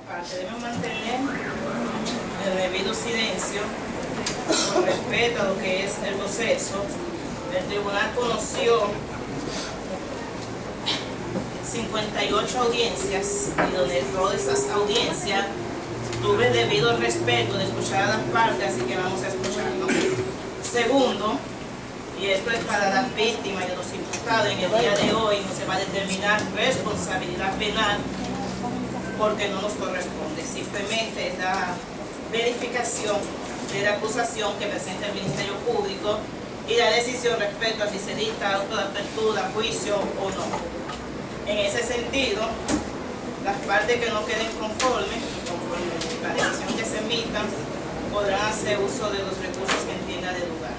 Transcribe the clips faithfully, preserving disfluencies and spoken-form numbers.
parte deben mantener el debido silencio con respeto a lo que es el proceso. El tribunal conoció cincuenta y ocho audiencias y donde todas esas audiencias tuve debido respeto de escuchar a las partes, así que vamos a escucharlo. Segundo, y esto es para las víctimas y los imputados, en el día de hoy no se va a determinar responsabilidad penal porque no nos corresponde, simplemente es la verificación de la acusación que presenta el Ministerio Público y la decisión respecto a si se dicta auto de apertura, juicio o no. En ese sentido, las partes que no queden conformes, conforme la decisión que se emita, podrán hacer uso de los recursos que entienda de lugar.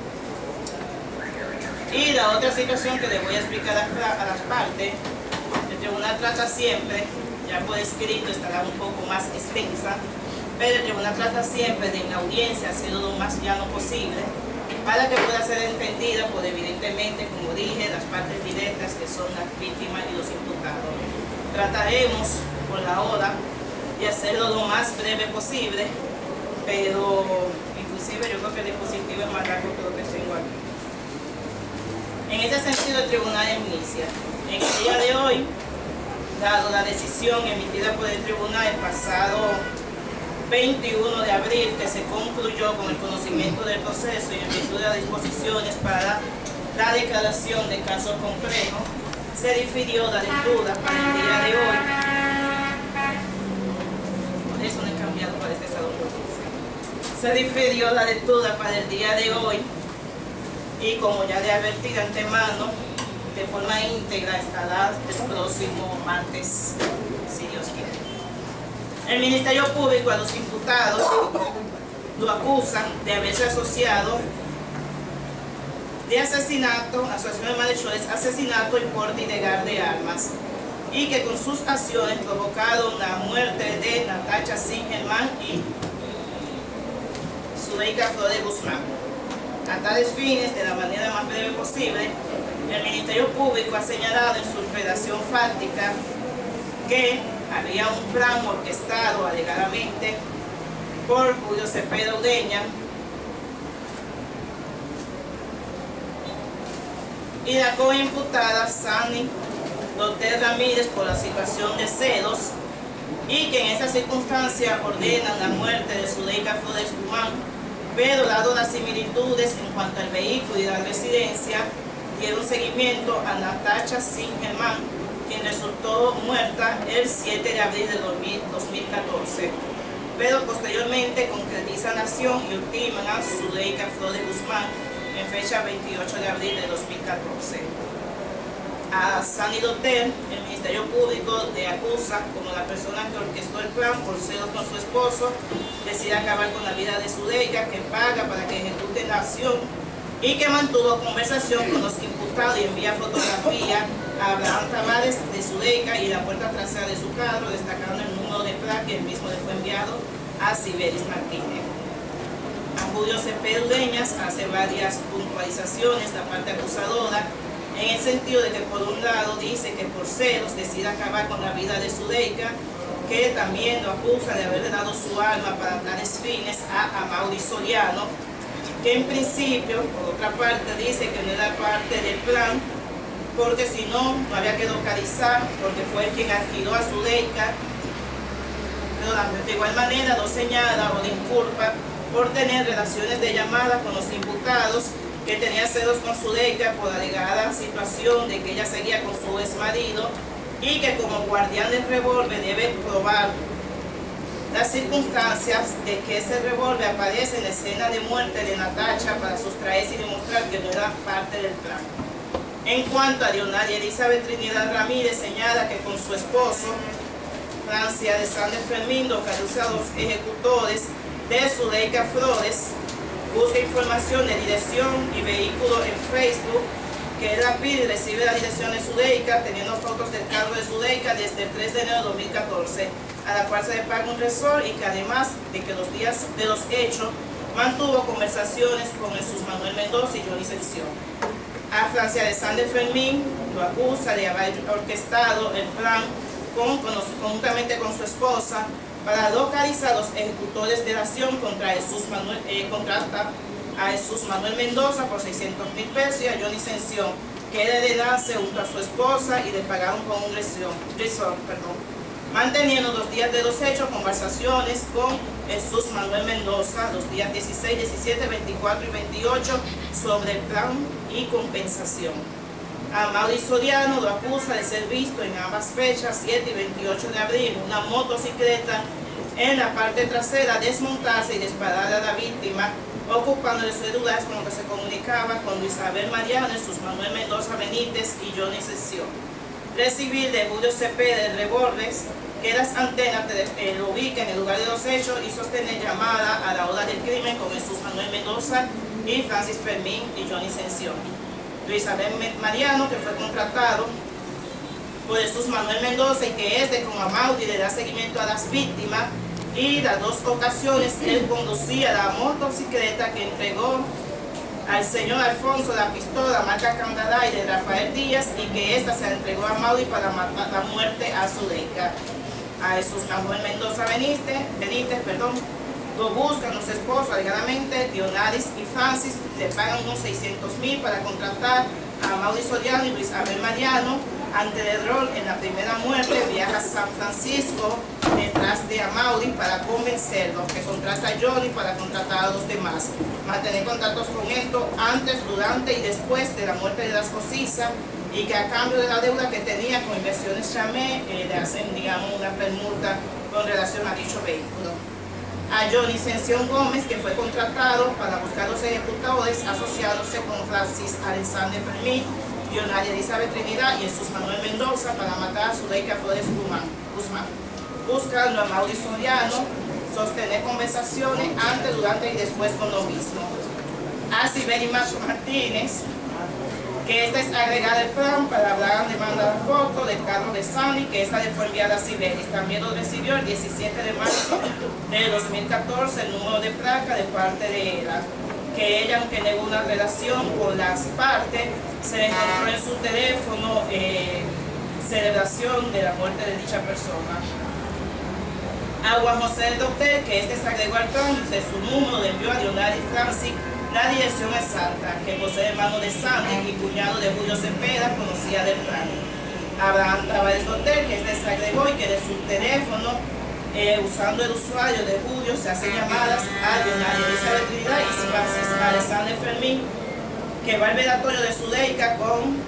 Y la otra situación que les voy a explicar a, a las partes, el tribunal trata siempre, ya por escrito estará un poco más extensa, pero el tribunal trata siempre de en la audiencia hacerlo lo más llano posible para que pueda ser entendida por, evidentemente, como dije, las partes directas que son las víctimas y los imputados. Trataremos por la hora de hacerlo lo más breve posible, pero inclusive yo creo que el dispositivo es más largo que lo que tengo aquí. En ese sentido, el tribunal inicia. En el día de hoy, dado la decisión emitida por el tribunal el pasado veintiuno de abril, que se concluyó con el conocimiento del proceso y en virtud de las disposiciones para la declaración de casos complejos, se difirió la lectura para el día de hoy. Por eso no he cambiado para este salón. Se difirió la lectura para el día de hoy y, como ya le advertí de antemano, de forma íntegra estará el próximo martes, si Dios quiere. El Ministerio Público a los imputados lo acusan de haberse asociado de asesinato, asociación de malhechores, asesinato y porte ilegal de armas, y que con sus acciones provocaron la muerte de Natacha Singerman y Zuleika Flores Guzmán. A tales fines, de la manera más breve posible, el Ministerio Público ha señalado en su redacción fáctica que había un plan orquestado alegadamente por Julio Cepeda Udeña y la coimputada Sani Doter Ramírez por la situación de celos, y que en esa circunstancia ordenan la muerte de Zuleika Flores Guzmán, pero dado las similitudes en cuanto al vehículo y la residencia, dieron seguimiento a Natacha Singerman, quien resultó muerta el siete de abril de dos mil catorce, pero posteriormente concretizan la acción y ultiman a Zuleika Flores Guzmán en fecha veintiocho de abril de dos mil catorce. A Sani Doter, el Ministerio Público le acusa como la persona que orquestó el plan por celos con su esposo, decide acabar con la vida de Zuleika, que paga para que ejecute la acción y que mantuvo conversación con los imputados y envía fotografía a Abraham Tavares de Zuleika y la puerta trasera de su carro, destacando el número de placa que el mismo le fue enviado a Siberis Martínez. A Julio Cepeda Udeñas hace varias puntualizaciones la parte acusadora, en el sentido de que por un lado dice que por celos decide acabar con la vida de Zuleika, que también lo acusa de haberle dado su alma para tales fines a Amaury Soriano, que en principio, por otra parte, dice que no era parte del plan, porque si no, no había que localizar, porque fue el quien alquiló a Zuleika, pero de igual manera lo señala o le inculpa por tener relaciones de llamada con los imputados, que tenía celos con Zuleika por la alegada situación de que ella seguía con su ex marido y que como guardián del revólver debe probar las circunstancias de que ese revólver aparece en la escena de muerte de Natacha para sustraerse y demostrar que no era parte del plan. En cuanto a Leonaria Elizabeth Trinidad Ramírez, señala que con su esposo, Francia de San de Fermín, localiza a los ejecutores de Zuleika Flores, busca información de dirección y vehículo en Facebook, que él la pide y recibe la dirección de Zuleika, teniendo fotos del carro de Zuleika desde el tres de enero de dos mil catorce, a la cual se le paga un resort, y que además de que los días de los hechos mantuvo conversaciones con Jesús Manuel Mendoza y Johnny Sección. A Francia de San de Fermín lo acusa de haber orquestado el plan con, con, conjuntamente con su esposa para localizar a los ejecutores de la acción contra Jesús Manuel, eh, contrata a Jesús Manuel Mendoza por seiscientos mil pesos y a Johnny Sención, que era de darse junto a su esposa y le pagaron con un resort, perdón. Manteniendo los días de los hechos, conversaciones con Jesús Manuel Mendoza, los días dieciséis, diecisiete, veinticuatro y veintiocho, sobre el plan y compensación. A Mauri Soriano lo acusa de ser visto en ambas fechas, siete y veintiocho de abril, una motocicleta en la parte trasera, desmontarse y disparar a la víctima, ocupando de celulares con lo que se comunicaba con Luis Abel Mariano, Jesús Manuel Mendoza Benítez y Johnny Sención. Recibir de Julio Cepeda de revólveres que las antenas eh, lo ubiquen en el lugar de los hechos y sostener llamada a la hora del crimen con Jesús Manuel Mendoza y Francis Fermín y Johnny Sención. Luis Abel Mariano, que fue contratado por Jesús Manuel Mendoza y que es de con Amaudi, le da seguimiento a las víctimas, y las dos ocasiones él conducía la motocicleta que entregó al señor Alfonso la pistola marca Candaday de Rafael Díaz y que esta se la entregó a Mauri para matar la muerte a Zuleika. A Jesús Manuel Mendoza Benítez, Benítez perdón, lo buscan los esposos alegadamente, Dionaris y Francis, le pagan unos seiscientos mil para contratar a Mauri Soriano y Luis Abel Mariano. Ante el error en la primera muerte, viaja a San Francisco detrás de Amaudi para convencerlo, que contrata a Johnny para contratar a los demás. Mantener contactos con esto antes, durante y después de la muerte de Las Cosizas, y que a cambio de la deuda que tenía con Inversiones Chamé, eh, le hacen, digamos, una permuta con relación a dicho vehículo. A Johnny Sención Gómez, que fue contratado para buscar los ejecutadores asociándose con Francis Alexander Fermín, Dionaria Elizabeth Trinidad y Jesús Manuel Mendoza para matar a Zuleika Flores Guzmán. Buscando a Mauri Soriano, sostener conversaciones antes, durante y después con lo mismo. A Siberis Martínez, que esta es agregada al plan para hablar de mandar foto del carro de Sandy, que esta le fue enviada a Siberis. También lo recibió el diecisiete de marzo de dos mil catorce el número de placa de parte de ella, que ella, aunque negó una relación con las partes, se le encontró en su teléfono eh, celebración de la muerte de dicha persona. A Juan José del Doctor, que este se agregó al plan de su número, le envió a Dionaris Francis la dirección exacta, que posee hermano de Sandy y cuñado de Julio Cepeda, conocía del plan. Abraham Tavares Doctor, que este se agregó y que de su teléfono, eh, usando el usuario de Julio, se hacen llamadas a Dionaria Elizabeth Trinidad y Francis Alexander Fermín, que va al velatorio de Zuleika con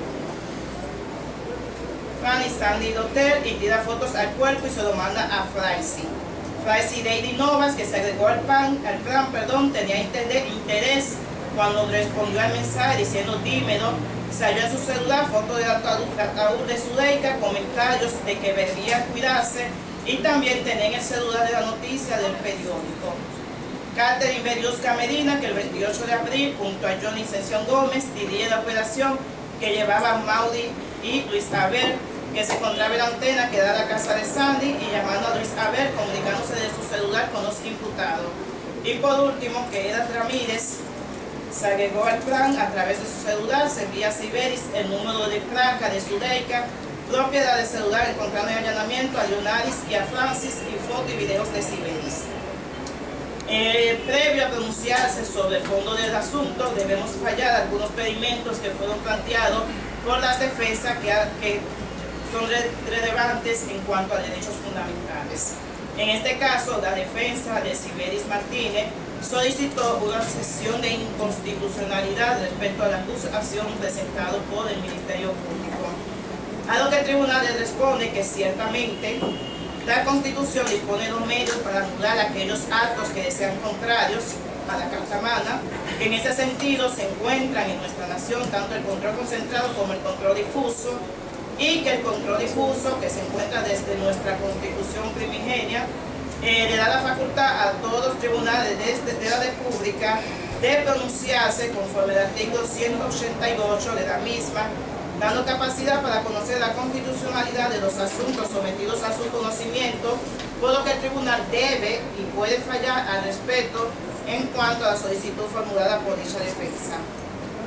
Fanny Sandy Doctor y tira fotos al cuerpo y se lo manda a Fraisi. Fraisi Lady Novas, que se agregó al plan, al plan perdón, tenía interés cuando respondió al mensaje diciendo dímelo. Salió en su celular foto del ataúd, ataúd de Zuleika, comentarios de que debía cuidarse y también tenía en el celular de la noticia del periódico. Catherine Berlusca Medina, que el veintiocho de abril, junto a Johnny Sención Gómez, dirige la operación que llevaba a Mauri y Luis Abel, que se encontraba en la antena que da la casa de Sandy, y llamando a Luis Abel, comunicándose de su celular con los imputados. Y por último, que Edas Ramírez se agregó al plan a través de su celular, se envía a Siberis el número de placa de Zuleika, propiedad del celular, encontrando en allanamiento a Dionaris y a Francis, y fotos y videos de Siberis. Eh, previo a pronunciarse sobre el fondo del asunto, debemos fallar algunos pedimentos que fueron planteados por las defensas que, que son re relevantes en cuanto a derechos fundamentales. En este caso, la defensa de Siberis Martínez solicitó una sesión de inconstitucionalidad respecto a la acusación presentada por el Ministerio Público, a lo que el tribunal le responde que ciertamente la Constitución dispone de los medios para anular aquellos actos que desean contrarios a la Carta Magna, que en ese sentido se encuentran en nuestra nación tanto el control concentrado como el control difuso, y que el control difuso, que se encuentra desde nuestra Constitución primigenia, eh, le da la facultad a todos los tribunales de, de la República de pronunciarse conforme al artículo ciento ochenta y ocho de la misma, dando capacidad para conocer la constitucionalidad de los asuntos sometidos a su conocimiento, por lo que el tribunal debe y puede fallar al respecto en cuanto a la solicitud formulada por dicha defensa.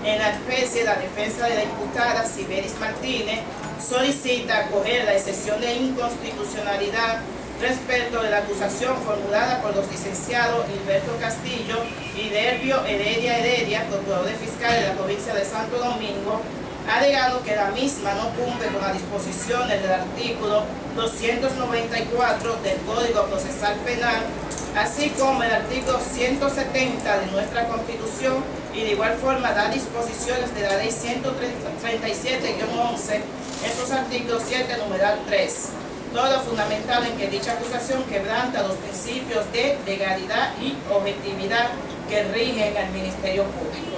En la especie, la defensa de la imputada Siberis Martínez solicita acoger la excepción de inconstitucionalidad respecto de la acusación formulada por los licenciados Gilberto Castillo y Dervio Heredia Heredia, procuradores fiscales de la provincia de Santo Domingo, alegando que la misma no cumple con las disposiciones del artículo doscientos noventa y cuatro del Código Procesal Penal, así como el artículo ciento setenta de nuestra Constitución y de igual forma las disposiciones de la Ley ciento treinta y siete guión once, esos artículos siete, numeral tres. Todo fundamentado en que dicha acusación quebranta los principios de legalidad y objetividad que rigen al Ministerio Público.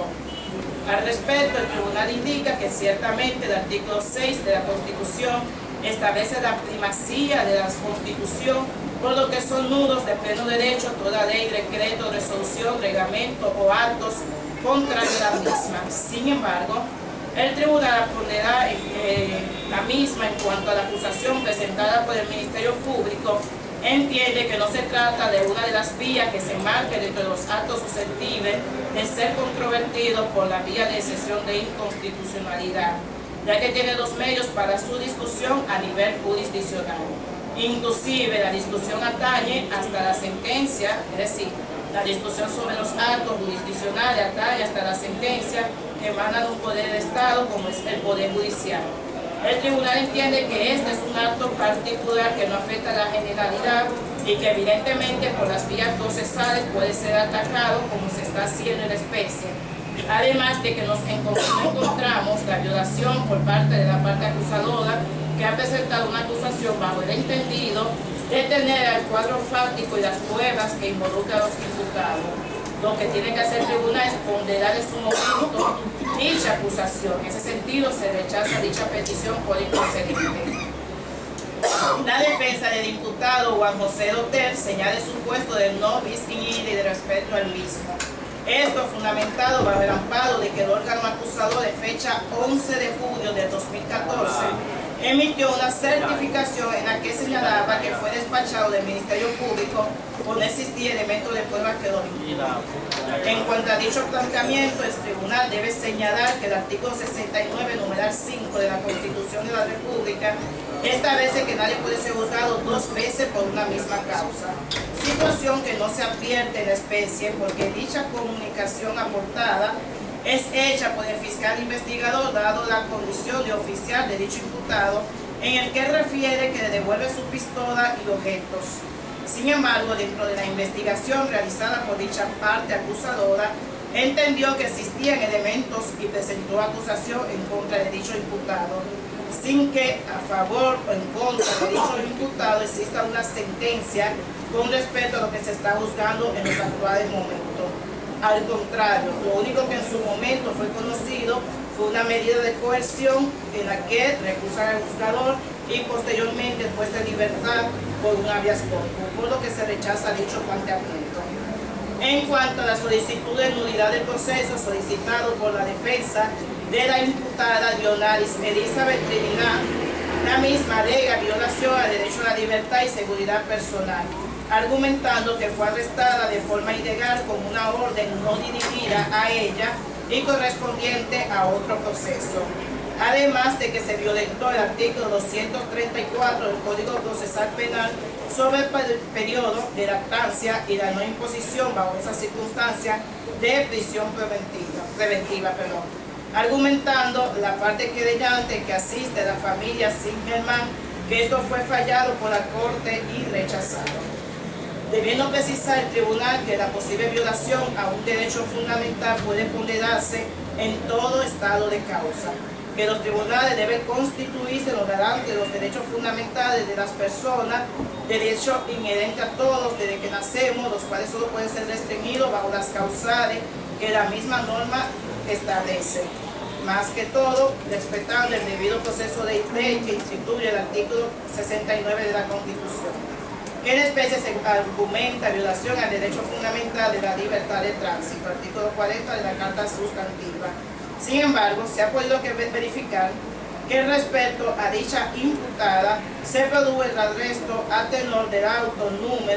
Al respecto, el tribunal indica que ciertamente el artículo seis de la Constitución establece la primacía de la Constitución, por lo que son nulos de pleno derecho toda ley, decreto, resolución, reglamento o actos contrarios a la misma. Sin embargo, el tribunal pondrá eh, la misma en cuanto a la acusación presentada por el Ministerio Público. Entiende que no se trata de una de las vías que se marque dentro de los actos susceptibles de ser controvertido por la vía de excepción de inconstitucionalidad, ya que tiene los medios para su discusión a nivel jurisdiccional. Inclusive la discusión atañe hasta la sentencia, es decir, la discusión sobre los actos jurisdiccionales atañe hasta la sentencia que emana de un poder de Estado como es el Poder Judicial. El tribunal entiende que este es un acto particular que no afecta a la generalidad y que evidentemente por las vías procesales puede ser atacado como se está haciendo en la especie. Además de que nos encontramos la violación por parte de la parte acusadora que ha presentado una acusación bajo el entendido de tener el cuadro fáctico y las pruebas que involucran a los imputados. Lo que tiene que hacer el tribunal es ponderar en su momento dicha acusación. En ese sentido se rechaza dicha petición por improcedente. La defensa del imputado Juan José Doter señala el supuesto de no bis in idem y de respeto al mismo. Esto fundamentado bajo el amparo de que el órgano acusador de fecha once de julio de dos mil catorce emitió una certificación en la que señalaba que fue despachado del Ministerio Público por no existir elementos de prueba que lo vinculan. En cuanto a dicho planteamiento, el tribunal debe señalar que el artículo sesenta y nueve, numeral cinco de la Constitución de la República establece que nadie puede ser juzgado dos veces por una misma causa, situación que no se advierte en la especie porque dicha comunicación aportada es hecha por el fiscal investigador dado la condición de oficial de dicho imputado en el que refiere que le devuelve su pistola y objetos. Sin embargo, dentro de la investigación realizada por dicha parte acusadora, entendió que existían elementos y presentó acusación en contra de dicho imputado, sin que a favor o en contra de dicho imputado exista una sentencia con respecto a lo que se está juzgando en los actuales momentos. Al contrario, lo único que en su momento fue conocido fue una medida de coerción en la que recusan al juzgador y posteriormente puesta en libertad por un habeas corpus, por lo que se rechaza dicho planteamiento. En cuanto a la solicitud de nulidad del proceso solicitado por la defensa de la imputada Dionaris Elizabeth Trinidad, la misma alega violación al derecho a la libertad y seguridad personal, argumentando que fue arrestada de forma ilegal con una orden no dirigida a ella y correspondiente a otro proceso. Además de que se violentó el artículo doscientos treinta y cuatro del Código Procesal Penal sobre el periodo de lactancia y la no imposición bajo esas circunstancias de prisión preventiva, preventiva perdón. Argumentando la parte querellante que asiste a la familia Singerman que esto fue fallado por la Corte y rechazado. Debiendo precisar el tribunal que la posible violación a un derecho fundamental puede ponderarse en todo estado de causa, que los tribunales deben constituirse los garantes de los derechos fundamentales de las personas, derecho inherente a todos desde que nacemos, los cuales solo pueden ser restringidos bajo las causales que la misma norma establece. Más que todo, respetando el debido proceso de ley que instituye el artículo sesenta y nueve de la Constitución, que en especie se argumenta violación al derecho fundamental de la libertad de tránsito, artículo cuarenta de la Carta Sustantiva. Sin embargo, se ha podido verificar que respecto a dicha imputada se produjo el arresto a tenor del auto número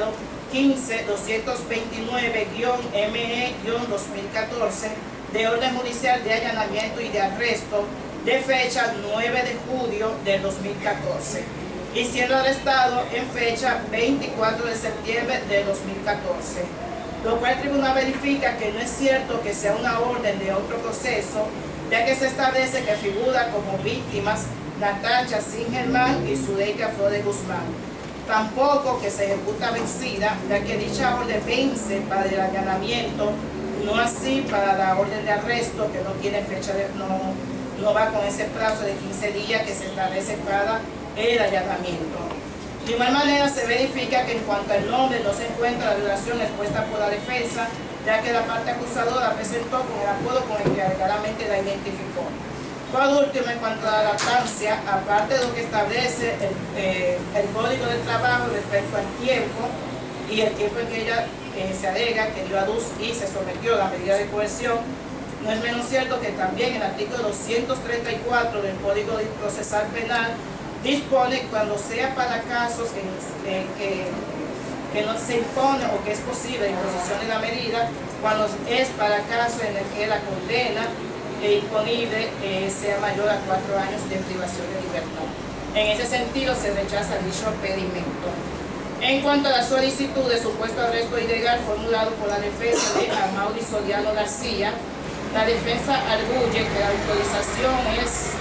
quince doscientos veintinueve M E dos mil catorce de orden judicial de allanamiento y de arresto de fecha nueve de julio del dos mil catorce y siendo arrestado en fecha veinticuatro de septiembre del dos mil catorce, lo cual el tribunal verifica que no es cierto que sea una orden de otro proceso, ya que se establece que figura como víctimas Natacha Sin Germán y Zuleika Flores Guzmán. Tampoco que se ejecuta vencida, ya que dicha orden vence para el allanamiento, no así para la orden de arresto, que no tiene fecha de, no, no va con ese plazo de quince días que se establece para el allanamiento. De igual manera se verifica que en cuanto al nombre no se encuentra la violación expuesta por la defensa, ya que la parte acusadora presentó con el acuerdo con el que alegadamente la identificó. Por último, en cuanto a la lactancia, aparte de lo que establece el, eh, el Código de Trabajo respecto al tiempo y el tiempo en que ella eh, se alega que dio a luz y se sometió a la medida de coerción, no es menos cierto que también el artículo doscientos treinta y cuatro del Código Procesal Penal dispone cuando sea para casos en, en que, que no se impone o que es posible la imposición de la medida, cuando es para casos en el que la condena e imponible eh, sea mayor a cuatro años de privación de libertad. En ese sentido se rechaza dicho pedimento. En cuanto a la solicitud de supuesto arresto ilegal formulado por la defensa de Amaury Soriano García, la defensa arguye que la autorización es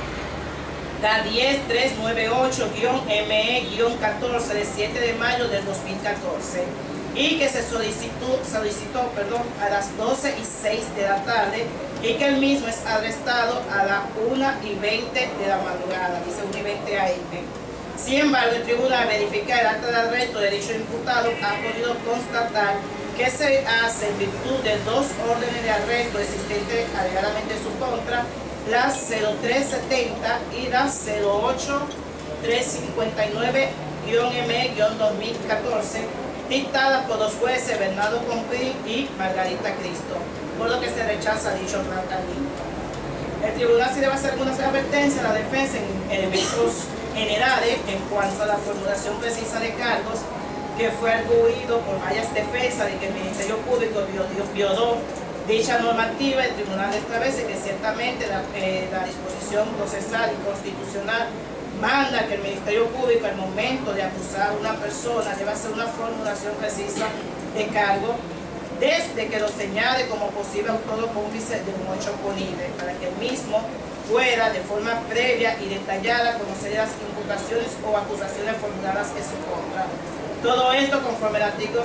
la diez mil trescientos noventa y ocho M E catorce de siete de mayo del dos mil catorce y que se solicitó, solicitó perdón, a las doce y seis de la tarde y que el mismo es arrestado a las una y veinte de la madrugada, dice una y veinte A M. Sin embargo, el tribunal verifica el acta de arresto de dicho imputado ha podido constatar que se hace en virtud de dos órdenes de arresto existentes alegadamente en su contra, la cero tres setenta y la cero ocho trescientos cincuenta y nueve M E dos mil catorce, dictada por los jueces Bernardo Comprín y Margarita Cristo, por lo que se rechaza dicho planteamiento. El tribunal sí debe hacer algunas advertencias a la defensa en elementos generales en cuanto a la formulación precisa de cargos, que fue arguido por varias defensas de que el Ministerio Público violó dicha normativa. El tribunal establece que ciertamente la, eh, la disposición procesal y constitucional manda que el Ministerio Público al momento de acusar a una persona debe hacer una formulación precisa de cargo desde que lo señale como posible autor o cómplice de un hecho punible, para que el mismo pueda de forma previa y detallada conocer las imputaciones o acusaciones formuladas en su contra. Todo esto conforme al artículo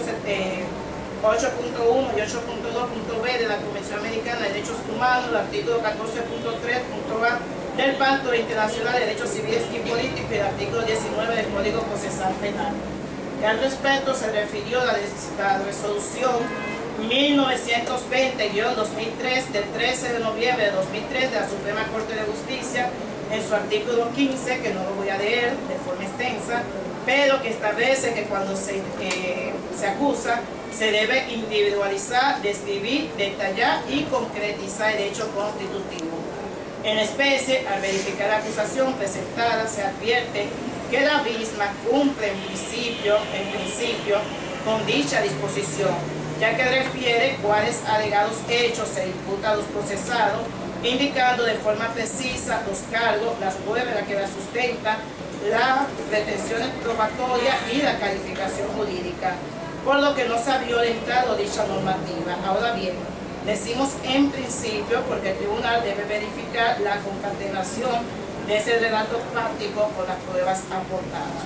ocho punto uno y ocho punto dos punto B de la Convención Americana de Derechos Humanos, el artículo catorce punto tres punto A del Pacto Internacional de Derechos Civiles y Políticos y el artículo diecinueve del Código Procesal Penal. Y al respecto se refirió la, la resolución mil novecientos veinte guión dos mil tres del trece de noviembre de dos mil tres de la Suprema Corte de Justicia en su artículo quince, que no lo voy a leer de forma extensa, pero que establece que cuando se, eh, se acusa se debe individualizar, describir, detallar y concretizar el hecho constitutivo. En especie, al verificar la acusación presentada, se advierte que la misma cumple en principio, en principio con dicha disposición, ya que refiere cuáles alegados hechos se imputan a los procesados, indicando de forma precisa los cargos, las pruebas que la sustentan, las pretensiones probatorias y la calificación jurídica, por lo que no se ha violentado dicha normativa. Ahora bien, decimos en principio porque el tribunal debe verificar la concatenación de ese relato fáctico con las pruebas aportadas.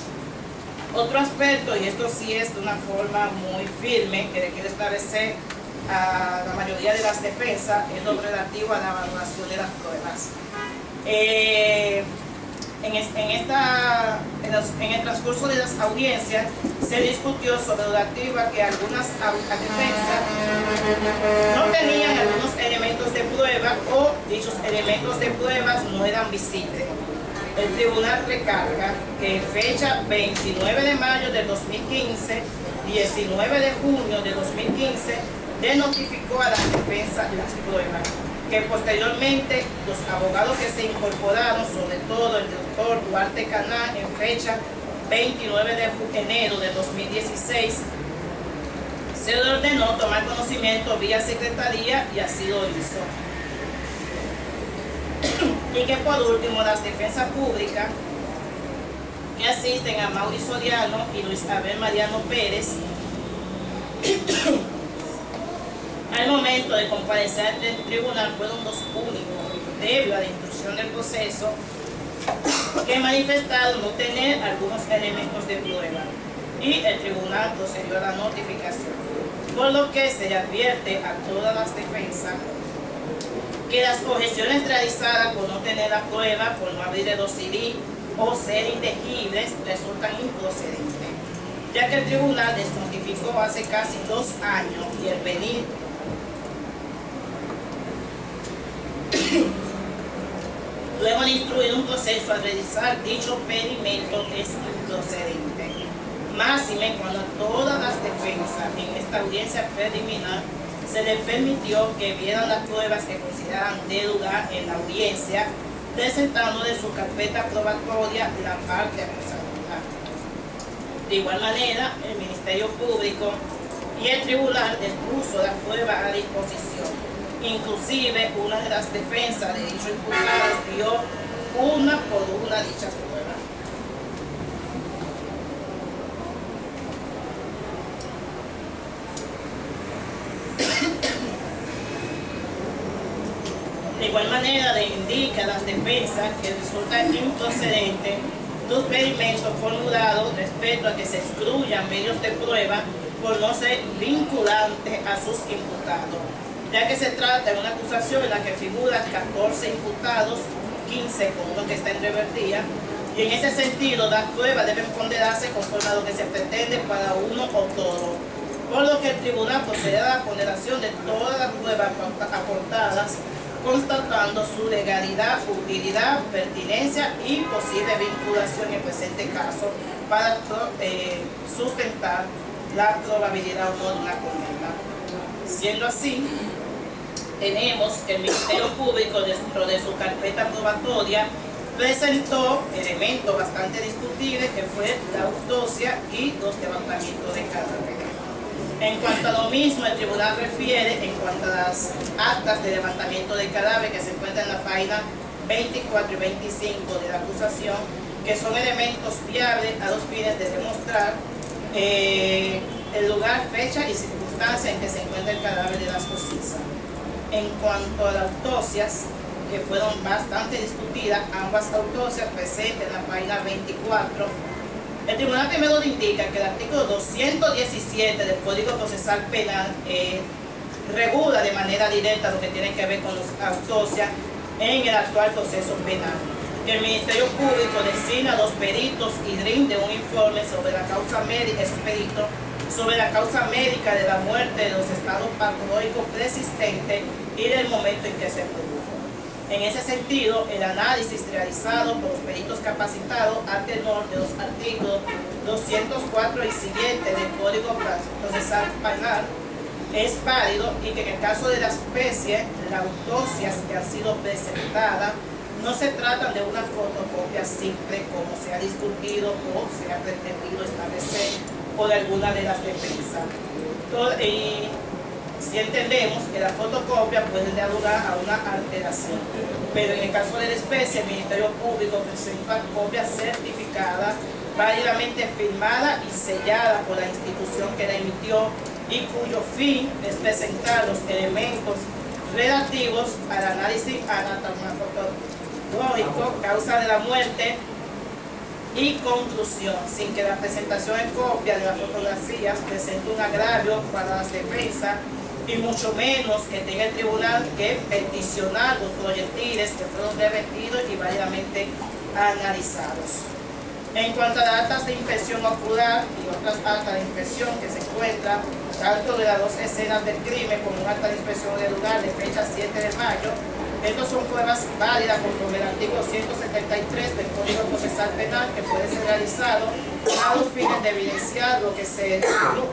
Otro aspecto, y esto sí es de una forma muy firme, que le quiero establecer a la mayoría de las defensas, es lo relativo a la valoración de las pruebas. Eh, en, es, en, esta, en, los, en el transcurso de las audiencias se discutió sobre lo relativo a que algunas defensas no tenían algunos elementos de prueba o dichos elementos de pruebas no eran visibles. El tribunal recarga que en fecha veintinueve de mayo del dos mil quince, diecinueve de junio de dos mil quince, le notificó a la defensa las pruebas, que posteriormente los abogados que se incorporaron, sobre todo el doctor Duarte Canal, en fecha veintinueve de enero de dos mil dieciséis, se le ordenó tomar conocimiento vía secretaría y así lo hizo. Y que por último las defensas públicas que asisten a Mauri Soriano y Luis Abel Mariano Pérez al momento de comparecer ante el tribunal fueron los únicos, debido a la instrucción del proceso, que manifestaron no tener algunos elementos de prueba, y el tribunal procedió a la notificación, por lo que se le advierte a todas las defensas que las objeciones realizadas por no tener la prueba, por no abrir el dossier o ser inelegibles, resultan improcedentes, ya que el tribunal les notificó hace casi dos años y el venir luego de instruir un proceso a realizar dicho pedimento es improcedente. Máxime cuando a todas las defensas en esta audiencia preliminar se les permitió que vieran las pruebas que consideraban de lugar en la audiencia, presentando de su carpeta probatoria la parte acusadora. De igual manera, el Ministerio Público y el Tribunal les puso la prueba a disposición. Inclusive, una de las defensas de dichos imputados dio una por una dichas pruebas. De igual manera, le indica a las defensas que resulta improcedente los pedimentos formulados respecto a que se excluyan medios de prueba por no ser vinculantes a sus imputados, ya que se trata de una acusación en la que figuran catorce imputados, quince con uno que está en rebeldía, y en ese sentido las pruebas deben ponderarse conforme a lo que se pretende para uno o todo, por lo que el tribunal procederá a la ponderación de todas las pruebas aportadas, constatando su legalidad, utilidad, pertinencia y posible vinculación en el presente caso para eh, sustentar la probabilidad o no de una condena. Siendo así, tenemos que el Ministerio Público, dentro de su carpeta probatoria, presentó elementos bastante discutibles que fue la autopsia y los levantamientos de cadáveres. En cuanto a lo mismo, el tribunal refiere en cuanto a las actas de levantamiento de cadáver que se encuentran en la página veinticuatro y veinticinco de la acusación, que son elementos viables a los fines de demostrar eh, el lugar, fecha y circunstancia en que se encuentra el cadáver de las postizas. En cuanto a las autopsias, que fueron bastante discutidas, ambas autopsias presentes en la página veinticuatro, el tribunal primero le indica que el artículo doscientos diecisiete del Código Procesal Penal eh, regula de manera directa lo que tiene que ver con las autopsias en el actual proceso penal. Que el Ministerio Público designa a los peritos y rinde un informe sobre la causa médica, es un perito, sobre la causa médica de la muerte de los estados patológicos persistentes y del momento en que se produjo. En ese sentido, el análisis realizado por los peritos capacitados a tenor de los artículos doscientos cuatro y siguiente del Código Procesal Penal es válido, y que en el caso de la especie, las autopsias que han sido presentadas no se tratan de una fotocopia simple como se ha discutido o se ha pretendido establecer por alguna de las defensas. Todo, y si entendemos que la fotocopia puede dar lugar a una alteración, pero en el caso de la especie, el Ministerio Público presenta copia certificada, válidamente firmada y sellada por la institución que la emitió, y cuyo fin es presentar los elementos relativos al análisis anatomopatológico, causa de la muerte y conclusión, sin que la presentación en copia de las fotografías presente un agravio para las defensas, y mucho menos que tenga el tribunal que peticionar los proyectiles que fueron revestidos y válidamente analizados. En cuanto a las actas de inspección ocular y otras actas de inspección que se encuentran tanto de las dos escenas del crimen como un acta de inspección del lugar de fecha siete de mayo, estos son pruebas válidas conforme al artículo ciento setenta y tres del Código Procesal Penal, que puede ser realizado a los fines de evidenciar lo que se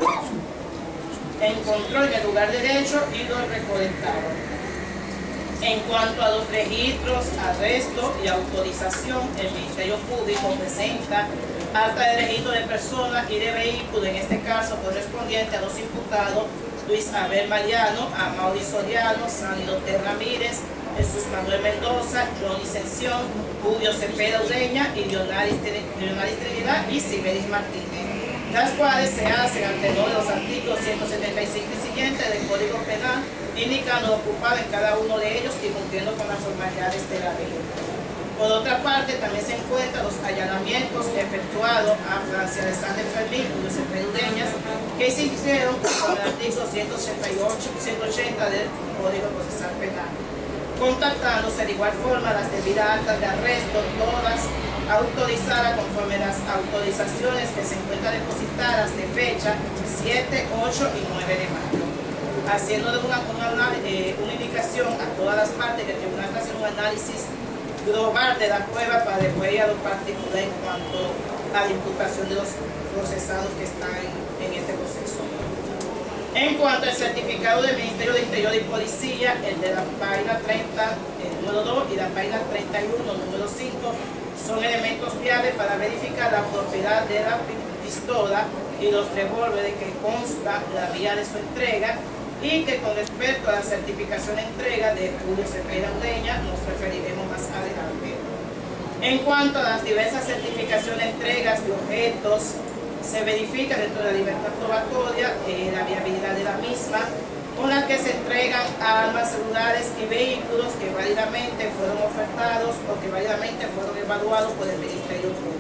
encontró en el lugar de hecho y lo recolectado. En cuanto a los registros, arresto y autorización, el Ministerio Público presenta acta de registro de personas y de vehículos, en este caso correspondiente a los imputados Luis Abel Mariano, Amaury Soriano, Sandy Doté Ramírez, Jesús Manuel Mendoza, Johnny Sención, Julio Cepeda Ureña y Leonaris Trinidad y Siberis Martínez, las cuales se hacen al tenor de los artículos ciento setenta y cinco y siguientes del Código Penal, indicando ocupado en cada uno de ellos y cumpliendo con las formalidades de la ley. Por otra parte, también se encuentran los allanamientos efectuados a Francia Alexander Fermín, Julio Cepeda Ureña, que se hicieron con el artículo ciento ochenta y ocho y ciento ochenta del Código Procesal Penal, contactándose de igual forma las debidas actas de arresto, todas autorizadas conforme las autorizaciones que se encuentran depositadas de fecha siete, ocho y nueve de mayo, haciendo una, una, eh, una indicación a todas las partes que el tribunal está haciendo un análisis global de la prueba para después ir a lo particular en cuanto a la imputación de los procesados que están en, en este proceso. En cuanto al certificado del Ministerio de Interior y Policía, el de la página treinta, el número dos, y la página treinta y uno, número cinco, son elementos viables para verificar la propiedad de la pistola y los revólveres que consta la vía de su entrega, y que con respecto a la certificación de entrega de Julio Cepeda Ureña nos referiremos más adelante. En cuanto a las diversas certificaciones de entregas de objetos, se verifica dentro de la libertad probatoria eh, la viabilidad de la misma, con la que se entregan armas, celulares y vehículos que válidamente fueron ofertados o que válidamente fueron evaluados por el Ministerio Público.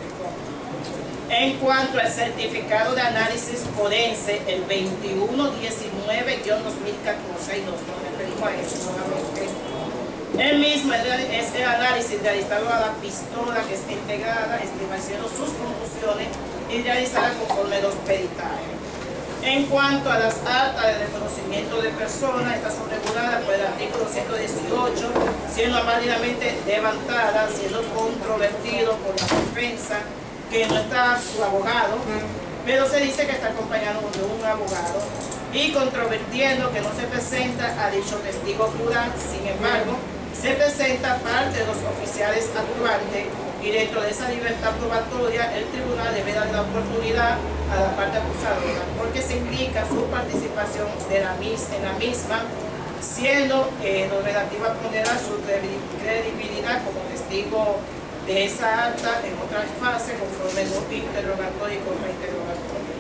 En cuanto al certificado de análisis forense, el veintiuno diecinueve dos mil catorce, y nos referimos a eso nuevamente. El mismo es el análisis realizado a la pistola que está integrada, estableciendo sus conclusiones y realizada conforme los peritajes. En cuanto a las actas de reconocimiento de personas, estas son reguladas por el artículo ciento dieciocho, siendo válidamente levantadas, siendo controvertido por la defensa, que no está su abogado, pero se dice que está acompañado de un abogado, y controvertiendo que no se presenta a dicho testigo plural. Sin embargo, se presenta parte de los oficiales actuantes, y dentro de esa libertad probatoria el tribunal debe dar la oportunidad a la parte acusadora, porque se indica su participación de la mis, en la misma, siendo eh, lo relativo a poner a su credibilidad como testigo de esa acta en otra fase conforme los interrogatorios y contrainterrogatorios.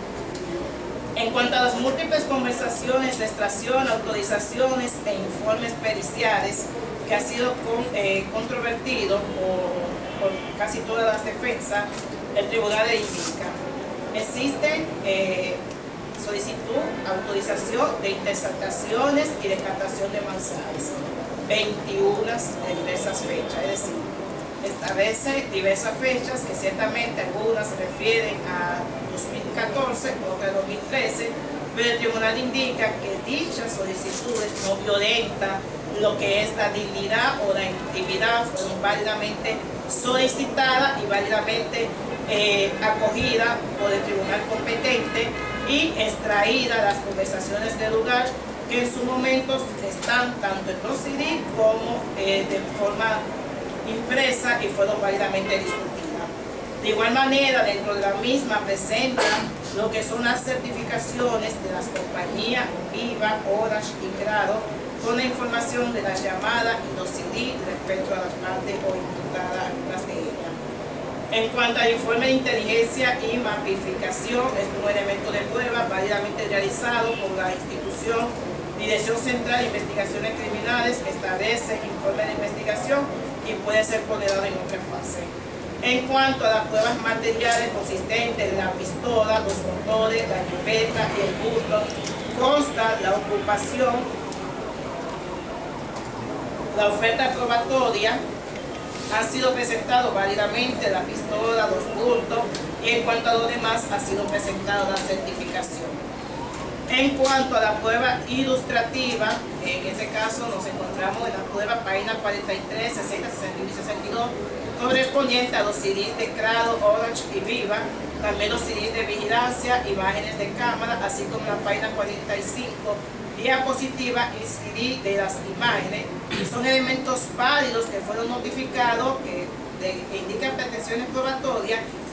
En cuanto a las múltiples conversaciones de extracción, autorizaciones e informes periciales que ha sido con, eh, controvertido por, por casi todas las defensas, el tribunal le indica: existe eh, solicitud, autorización de interceptaciones y de captación de mensajes, veintiuna de diversas fechas, es decir, establece diversas fechas que ciertamente algunas se refieren a dos mil catorce, otras a dos mil trece, pero el tribunal indica que dichas solicitudes no violentan lo que es la dignidad o la intimidad, fueron válidamente solicitadas y válidamente eh, acogidas por el tribunal competente y extraídas las conversaciones del lugar, que en su momento están tanto en los C D como eh, de forma impresa y fueron válidamente discutidas. De igual manera, dentro de la misma presentan lo que son las certificaciones de las compañías Viva, Orange y Grado, con la información de las llamadas y los C D respecto a las partes o imputadas, algunas de ellas. En cuanto al informe de inteligencia y mapificación, es un elemento de prueba válidamente realizado por la institución Dirección Central de Investigaciones Criminales, que establece informe de investigación y puede ser ponderado en otra fase. En cuanto a las pruebas materiales consistentes en la pistola, los motores, la jipeta y el bulto, consta la ocupación, la oferta probatoria, ha sido presentado válidamente la pistola, los bultos, y en cuanto a lo demás ha sido presentado la certificación. En cuanto a la prueba ilustrativa, en este caso nos encontramos en la prueba página cuarenta y tres, sesenta, sesenta y uno y sesenta y dos, correspondiente a los C Ds de Grado, Orange y Viva, también los C Ds de vigilancia, imágenes de cámara, así como la página cuarenta y cinco, diapositiva y C D de las imágenes. Son elementos válidos que fueron notificados, que, de, que indican pretensiones probatorias y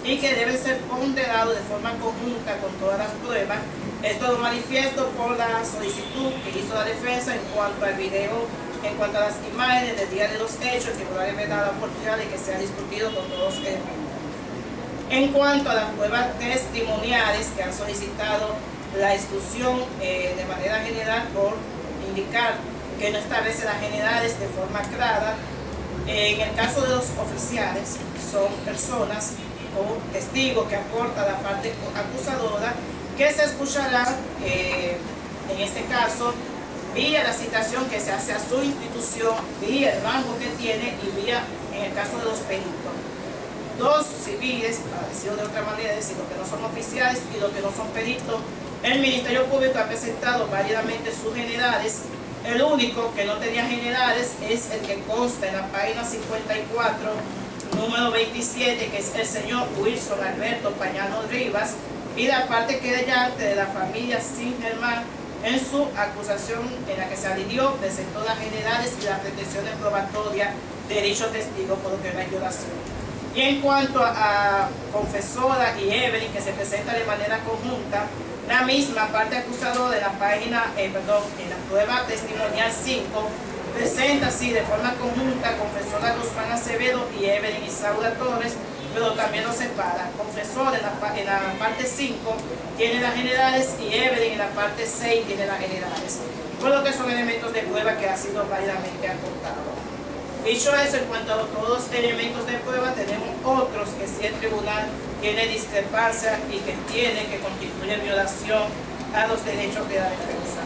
y que deben ser ponderados de forma conjunta con todas las pruebas. Esto lo manifiesto por la solicitud que hizo la defensa en cuanto al video, en cuanto a las imágenes del día de los hechos, que probablemente da la oportunidad de que sea discutido con todos los elementos. En cuanto a las pruebas testimoniales que han solicitado la exclusión eh, de manera general por indicar que no establece las generales de forma clara, eh, en el caso de los oficiales son personas o testigos que aporta la parte acusadora, que se escuchará eh, en este caso vía la citación que se hace a su institución, vía el rango que tiene y vía en el caso de los peritos. Dos civiles, para decirlo de otra manera, es decir, los que no son oficiales y los que no son peritos, el Ministerio Público ha presentado válidamente sus generales. El único que no tenía generales es el que consta en la página cincuenta y cuatro, número veintisiete, que es el señor Wilson Alberto Pañano Rivas, y la parte querellante de la familia Sin Germán, en su acusación en la que se adhirió, presentó las generales y las pretensiones probatorias de dicho testigo, por lo que no hay violación. Y en cuanto a, a confesora y Evelyn, que se presenta de manera conjunta, la misma parte acusadora de la página, eh, perdón, en la prueba testimonial cinco, presenta así de forma conjunta confesora Guzmán Acevedo y Evelyn Isaura Torres, pero también lo separa. Confesor en la, en la parte cinco tiene las generales y Evelyn en la parte seis tiene las generales, por lo que son elementos de prueba que han sido válidamente aportados. Dicho eso, en cuanto a todos los elementos de prueba, tenemos otros que si el tribunal tiene discrepancia y que tiene que constituir violación a los derechos de la defensa.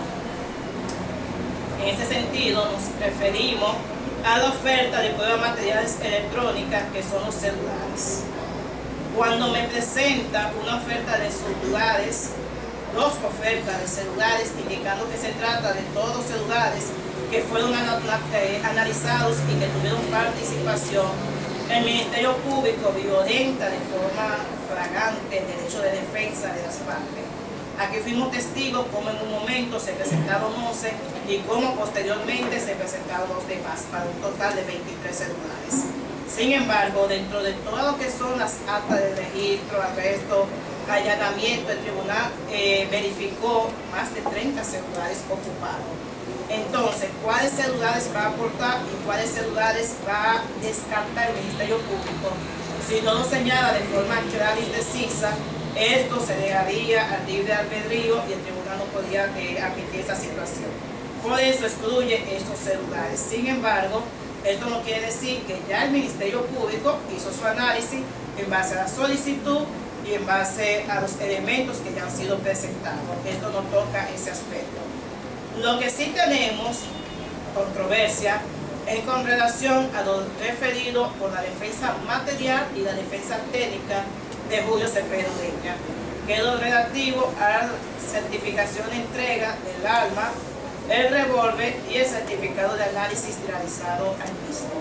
En ese sentido, nos referimos a la oferta de pruebas materiales electrónicas, que son los celulares. Cuando me presenta una oferta de celulares, dos ofertas de celulares, indicando que se trata de todos los celulares que fueron analizados y que tuvieron participación, el Ministerio Público violenta de forma flagrante el derecho de defensa de las partes. Aquí fuimos testigos cómo en un momento se presentaron once y cómo posteriormente se presentaron los demás, para un total de veintitrés celulares. Sin embargo, dentro de todo lo que son las actas de registro, arresto, allanamiento, el tribunal eh, verificó más de treinta celulares ocupados. Entonces, ¿cuáles celulares va a aportar y cuáles celulares va a descartar el Ministerio Público? Si no lo señala de forma clara y precisa, esto se dejaría al libre albedrío y el tribunal no podría eh, admitir esa situación. Por eso excluye estos celulares. Sin embargo, esto no quiere decir que ya el Ministerio Público hizo su análisis en base a la solicitud y en base a los elementos que ya han sido presentados. Esto no toca ese aspecto. Lo que sí tenemos controversia es con relación a lo referido por la defensa material y la defensa técnica de Julio Cepeda Ureña, que es lo relativo a la certificación de entrega del arma, el revólver y el certificado de análisis realizado al mismo.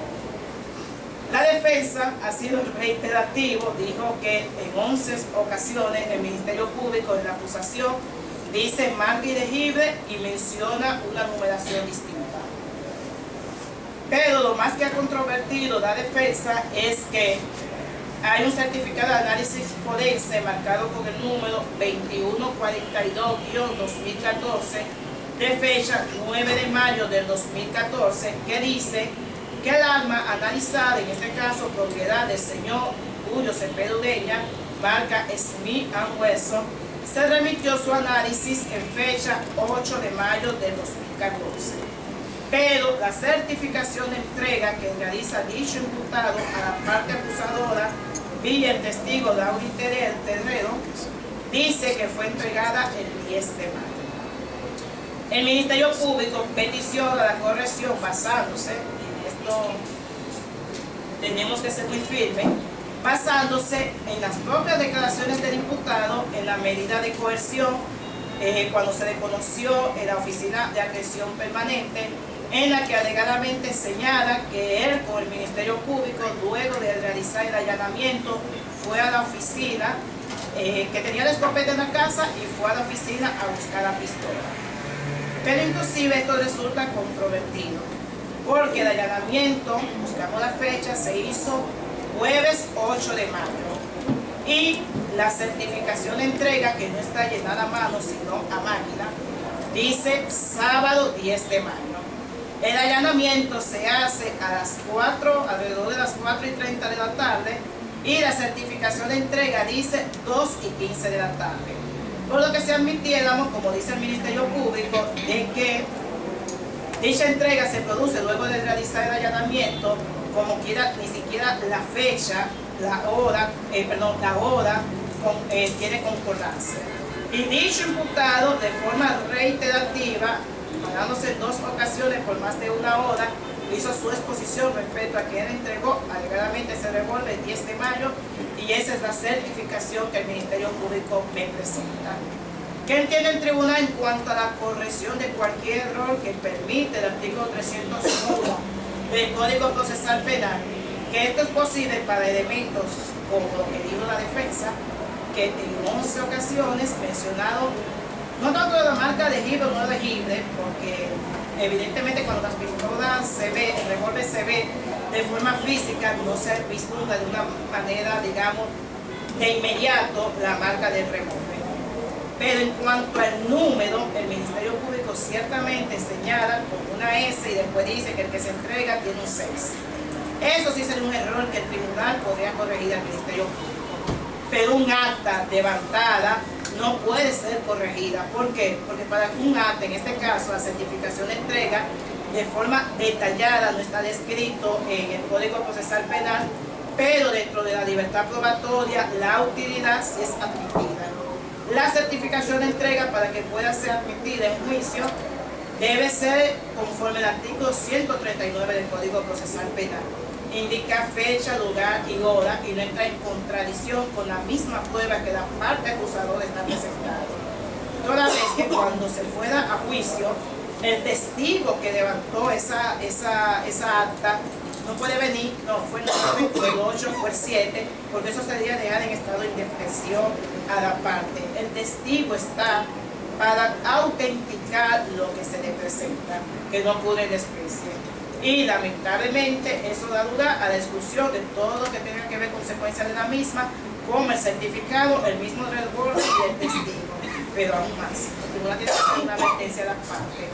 La defensa ha sido reiterativo, dijo que en once ocasiones el Ministerio Público en la acusación dice marca ilegible y menciona una numeración distinta. Pero lo más que ha controvertido la defensa es que hay un certificado de análisis forense marcado con el número veintiuno cuarenta y dos guión dos mil catorce de fecha nueve de mayo del dos mil catorce, que dice que el arma analizada, en este caso propiedad del señor Julio Cepeda Ureña, marca Smith and Wesson, se remitió su análisis en fecha ocho de mayo del dos mil catorce. Pero la certificación de entrega que realiza dicho imputado a la parte acusadora vía el testigo Lauri Terrero dice que fue entregada el diez de mayo. El Ministerio Público peticiona la corrección basándose, y esto tenemos que ser muy firmes, basándose en las propias declaraciones del imputado en la medida de coerción eh, cuando se le conoció en la Oficina de Atención Permanente, en la que alegadamente señala que él con el Ministerio Público, luego de realizar el allanamiento, fue a la oficina, eh, que tenía la escopeta en la casa, y fue a la oficina a buscar la pistola. Pero inclusive esto resulta controvertido, porque el allanamiento, buscamos la fecha, se hizo jueves ocho de mayo. Y la certificación de entrega, que no está llenada a mano, sino a máquina, dice sábado diez de mayo. El allanamiento se hace a las cuatro, alrededor de las cuatro y treinta de la tarde, y la certificación de entrega dice dos y quince de la tarde. Por lo que se admitiéramos, como dice el Ministerio Público, de que dicha entrega se produce luego de realizar el allanamiento, como quiera, ni siquiera la fecha, la hora, eh, perdón, la hora con, eh, tiene concordancia. Y dicho imputado, de forma reiterativa, pagándose en dos ocasiones por más de una hora, hizo su exposición respecto a que él entregó alegadamente ese revólver el diez de mayo, y esa es la certificación que el Ministerio Público me presenta. ¿Qué entiende el tribunal en cuanto a la corrección de cualquier error que permite el artículo trescientos uno del Código Procesal Penal? Que esto es posible para elementos como lo que dijo la defensa, que en once ocasiones mencionado, no tanto de la marca elegible o no elegible, porque evidentemente cuando las pistolas se ve, el revólver se ve de forma física, no se vislumbra de una manera, digamos, de inmediato la marca del revólver. Pero en cuanto al número, el Ministerio Público ciertamente señala con una S y después dice que el que se entrega tiene un seis. Eso sí sería un error que el tribunal podría corregir al Ministerio Público. Pero un acta levantada no puede ser corregida. ¿Por qué? Porque para un acta, en este caso la certificación de entrega, de forma detallada, no está descrito en el Código Procesal Penal, pero dentro de la libertad probatoria la utilidad sí es admitida. La certificación de entrega, para que pueda ser admitida en juicio, debe ser conforme al artículo ciento treinta y nueve del Código Procesal Penal. Indica fecha, lugar y hora y no entra en contradicción con la misma prueba que la parte acusadora está presentando. Toda vez que cuando se fuera a juicio, el testigo que levantó esa, esa, esa acta no puede venir, no, fue el nueve, fue el ocho, fue el siete, porque eso sería dejar en estado de indefensión a la parte. El testigo está para autenticar lo que se le presenta, que no ocurre en especie. Y lamentablemente eso da lugar a la exclusión de todo lo que tenga que ver con consecuencias de la misma, como el certificado, el mismo revólver y el testigo. Pero aún más, el tribunal tiene que hacer una advertencia a la parte.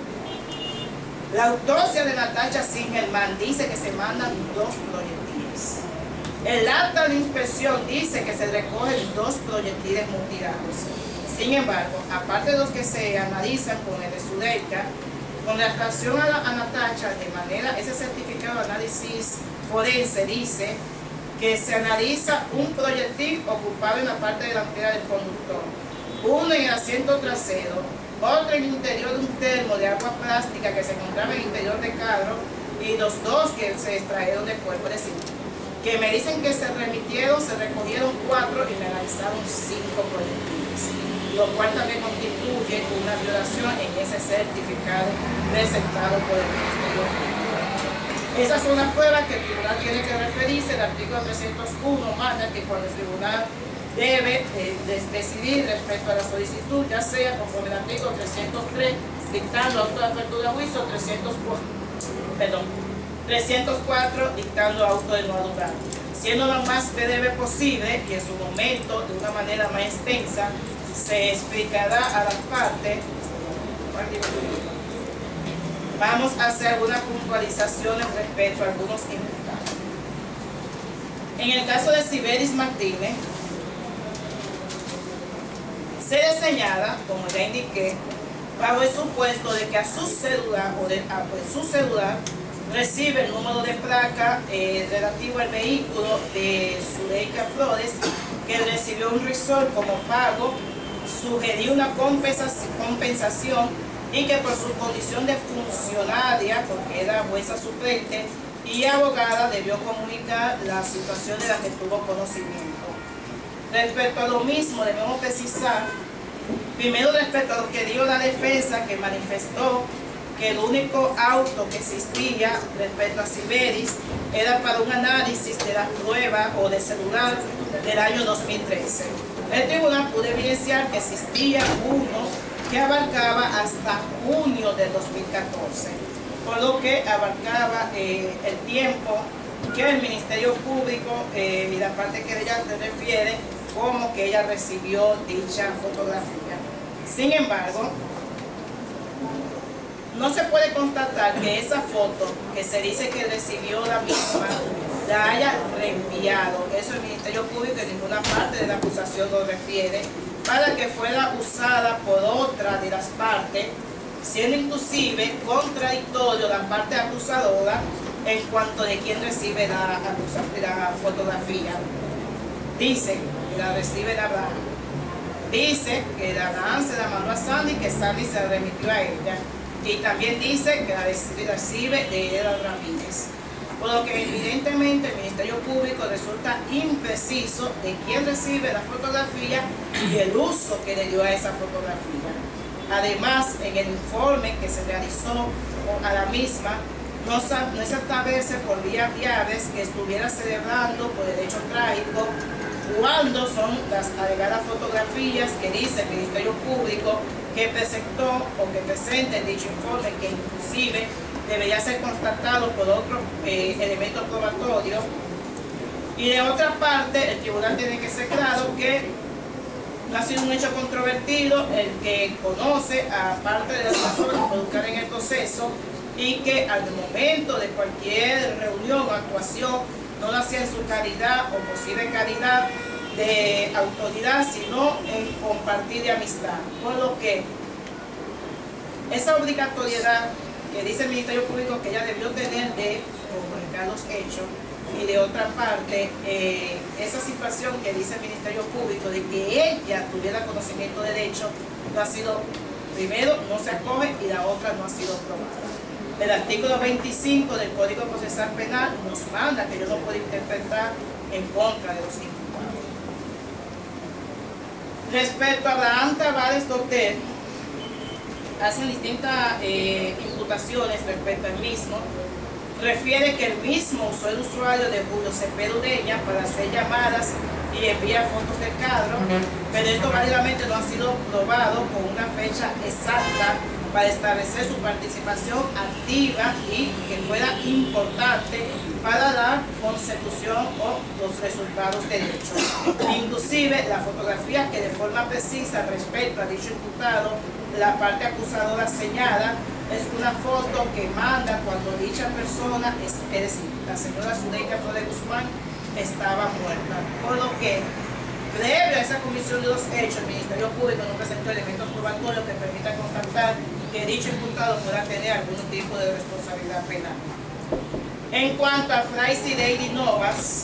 La autopsia de Natacha Singerman dice que se mandan dos proyectiles. El acta de inspección dice que se recogen dos proyectiles mutilados. Sin embargo, aparte de los que se analizan con el de Sudeika, con relación a, la, a Natacha, de manera, ese certificado de análisis forense dice que se analiza un proyectil ocupado en la parte delantera del conductor, uno en el asiento trasero, otro en el interior de un termo de agua plástica que se encontraba en el interior del carro, y los dos que se extrajeron del cuerpo. Es decir, que me dicen que se remitieron, se recogieron cuatro y me analizaron cinco proyectiles, lo cual también constituye una violación en ese certificado presentado por el Ministerio Público. Esas son las pruebas que el tribunal tiene que referirse. El artículo trescientos uno manda que cuando el tribunal debe eh, decidir respecto a la solicitud, ya sea conforme al artículo trescientos tres, dictando auto de apertura a juicio, trescientos cuatro, perdón, trescientos cuatro, dictando auto de no adular. Siendo lo más breve posible y en su momento, de una manera más extensa, se explicará a las partes. Vamos a hacer algunas puntualizaciones respecto a algunos imputados. En el caso de Siberis Martínez, se le señala, como ya indiqué, bajo el supuesto de que a su celular o de, a, pues, su celular recibe el número de placa eh, relativo al vehículo de Zuleika Flores, que recibió un risol como pago, sugirió una compensación y que por su condición de funcionaria, porque era jueza suplente y abogada, debió comunicar la situación de la que tuvo conocimiento. Respecto a lo mismo, debemos precisar, primero respecto a lo que dio la defensa, que manifestó que el único auto que existía respecto a Siberis era para un análisis de la prueba o de celular del año dos mil trece. El tribunal pudo evidenciar que existía uno que abarcaba hasta junio de dos mil catorce, por lo que abarcaba eh, el tiempo que el Ministerio Público eh, y la parte que ella se refiere cómo que ella recibió dicha fotografía. Sin embargo, no se puede constatar que esa foto que se dice que recibió la misma la haya reenviado. Eso el Ministerio Público en ninguna parte de la acusación lo refiere, para que fuera usada por otra de las partes, siendo inclusive contradictorio la parte acusadora en cuanto de quién recibe la, la fotografía. Dice que la recibe la Abraham. Dice que la Abraham se la mandó a Sandy y que Sandy se la remitió a ella. Y también dice que la recibe de Edgar Ramírez. Por lo que evidentemente el Ministerio Público resulta impreciso de quién recibe la fotografía y el uso que le dio a esa fotografía. Además, en el informe que se realizó a la misma, no, no se establece por vías viables que estuviera celebrando por el hecho trágico cuando son las alegadas fotografías que dice el Ministerio Público que presentó o que presenta en dicho informe, que inclusive debería ser constatado por otros eh, elementos probatorios. Y de otra parte, el tribunal tiene que ser claro que no ha sido un hecho controvertido el que conoce a parte de las personas involucradas en el proceso y que al momento de cualquier reunión o actuación no lo hacía en su calidad o posible calidad de autoridad, sino en compartir de amistad. Por lo que esa obligatoriedad que dice el Ministerio Público que ella debió tener de comunicar los hechos, y de otra parte eh, esa situación que dice el Ministerio Público de que ella tuviera conocimiento del hecho, no ha sido, primero no se acoge y la otra no ha sido probada. El artículo veinticinco del Código Procesal Penal nos manda que yo no puedo interpretar en contra de los imputados. Respecto a Abraham Tavares Doter, hacen distintas eh, imputaciones respecto al mismo. Refiere que el mismo usó el usuario de Julio Cepeda Ureña para hacer llamadas y enviar fotos del cadro, pero esto válidamente no ha sido probado con una fecha exacta para establecer su participación activa y que fuera importante para la consecución o los resultados del hecho. Inclusive la fotografía que de forma precisa respecto a dicho imputado, la parte acusadora señala, es una foto que manda cuando dicha persona, es, es decir, la señora Zuleika Flores Guzmán, estaba muerta. Por lo que, previo a esa comisión de los hechos, el Ministerio Público no presentó elementos probatorios que permitan constatar que dicho imputado pueda tener algún tipo de responsabilidad penal. En cuanto a Fraisi Lady Novas,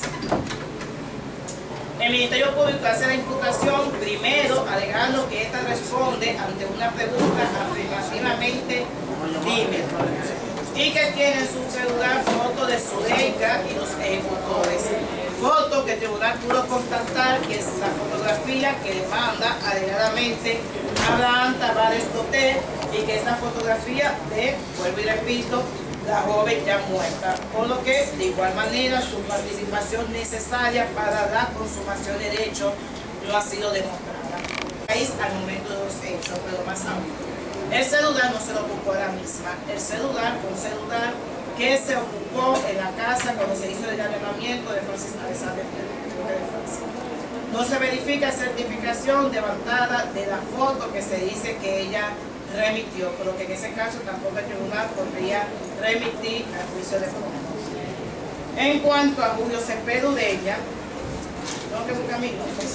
el Ministerio Público hace la imputación primero alegando que ésta responde ante una pregunta afirmativamente dime, y que tiene en su celular foto de Zuleika y los ejecutores. Foto que el tribunal pudo constatar que es la fotografía que demanda alegadamente Abraham Tavares Doter y que esta fotografía de, vuelvo y repito, la joven ya muerta, por lo que de igual manera su participación necesaria para la consumación del hecho no ha sido demostrada. País al momento de los hechos, pero más aún, el celular no se lo ocupó a la misma. El celular fue un celular que se ocupó en la casa cuando se hizo el allanamiento de Francis Alexander de Francia. No se verifica certificación levantada de la foto que se dice que ella remitió, por lo que en ese caso tampoco el tribunal podría remitir al juicio de fondo. En cuanto a Julio Cepeda Ureña, tengo que buscar mi nombre.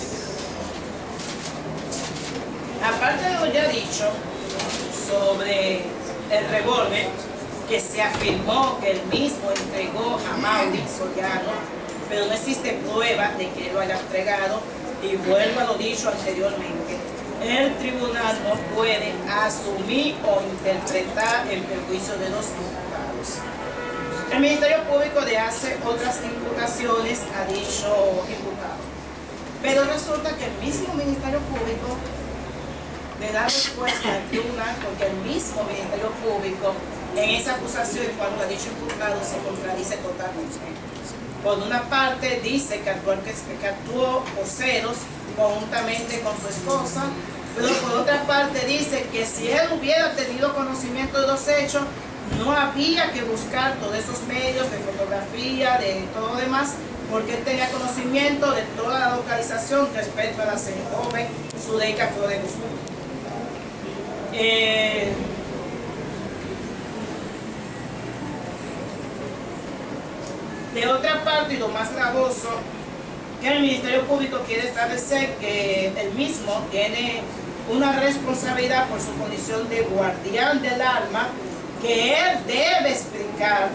Aparte de lo ya dicho sobre el revólver, que se afirmó que él mismo entregó a Mauri Soriano, pero no existe prueba de que él lo haya entregado, y vuelvo a lo dicho anteriormente, el tribunal no puede asumir o interpretar el perjuicio de los imputados. El Ministerio Público le hace otras imputaciones a dicho imputado, pero resulta que el mismo Ministerio Público le da respuesta al tribunal, porque el mismo Ministerio Público en esa acusación en cuanto a dicho imputado se contradice totalmente. Por una parte dice que actuó, que, que actuó por celos conjuntamente con su esposa, pero por otra parte dice que si él hubiera tenido conocimiento de los hechos, no había que buscar todos esos medios de fotografía, de todo lo demás, porque él tenía conocimiento de toda la localización respecto a la joven Zuleika Flores Guzmán. Eh, de otra parte, y lo más gravoso, que el Ministerio Público quiere establecer que él mismo tiene una responsabilidad por su condición de guardián del arma, que él debe explicar,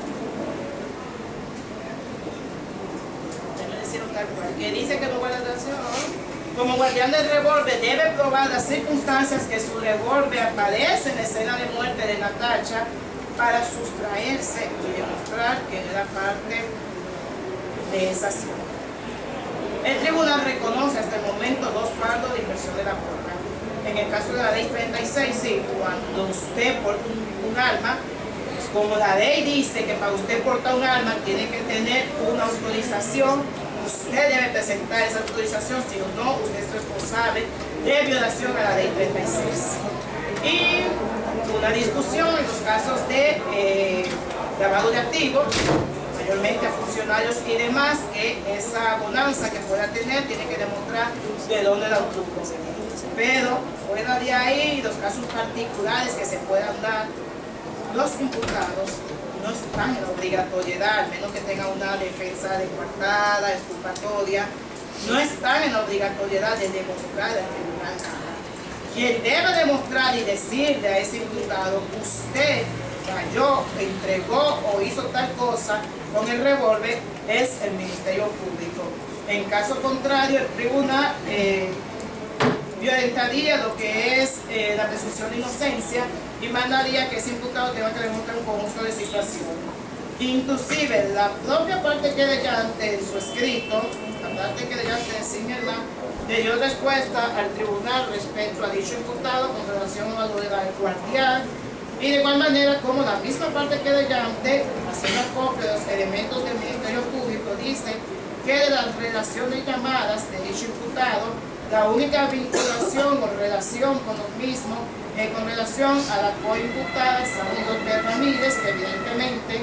déjame decirlo tal cual, que dice que no guarda relación, como guardián del revólver debe probar las circunstancias que su revólver aparece en la escena de muerte de Natacha para sustraerse y demostrar que no era parte de esa acción. El tribunal reconoce hasta el momento dos fardos de inversión de la prueba. En el caso de la ley treinta y seis, sí, cuando usted porta un, un arma, como la ley dice que para usted portar un arma tiene que tener una autorización, usted debe presentar esa autorización, si no, usted es responsable de violación a la ley treinta y seis. Y una discusión en los casos de eh, lavado de activos, mayormente a funcionarios y demás, que esa bonanza que pueda tener tiene que demostrar de dónde la obtuvo. Pero fuera de ahí, los casos particulares que se puedan dar, los imputados no están en la obligatoriedad, al menos que tengan una defensa de coartada, exculpatoria, no están en la obligatoriedad de demostrar al tribunal nada. Quien debe demostrar y decirle a ese imputado, usted falló, entregó o hizo tal cosa con el revólver, es el Ministerio Público. En caso contrario, el tribunal eh, violentaría lo que es eh, la presunción de inocencia y mandaría que ese imputado tenga que demostrar un conjunto de situaciones. Inclusive la propia parte querellante en su escrito, la parte querellante en sí misma, le dio respuesta al tribunal respecto a dicho imputado con relación a la dureza del guardián, y de igual manera como la misma parte querellante, haciendo copia de los elementos del Ministerio Público, dice que de las relaciones llamadas de dicho imputado, la única vinculación o relación con los mismos es con relación a la coimputada Sandy López Ramírez, que evidentemente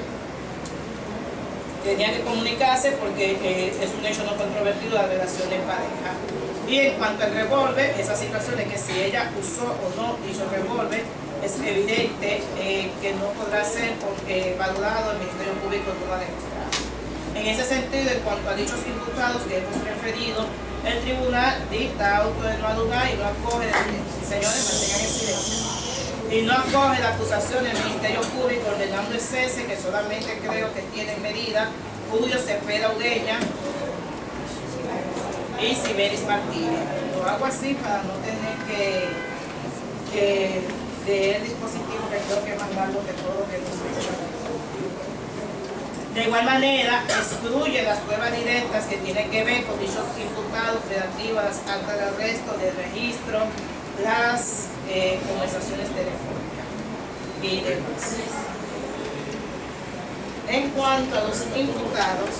tenía que comunicarse porque eh, es un hecho no controvertido la relación de pareja. Y en cuanto al revólver, esa situación de que si ella usó o no dicho revólver, es evidente eh, que no podrá ser porque valorado el Ministerio Público no lo ha demostrado. En ese sentido, en cuanto a dichos imputados que hemos referido, el tribunal dicta auto de no adular y no acoge, señores, mantengan el silencio, y no acoge la acusación del Ministerio Público ordenando el cese, que solamente creo que tienen medida Julio Cepeda Ugueña y Siberis Martínez. Lo hago así para no tener que, que de el dispositivo que creo que mandarlo de todo lo que hemos hecho. De igual manera, excluye las pruebas directas que tienen que ver con dichos imputados relativas a las actas de arresto, de registro, las eh, conversaciones telefónicas y demás. En cuanto a los imputados,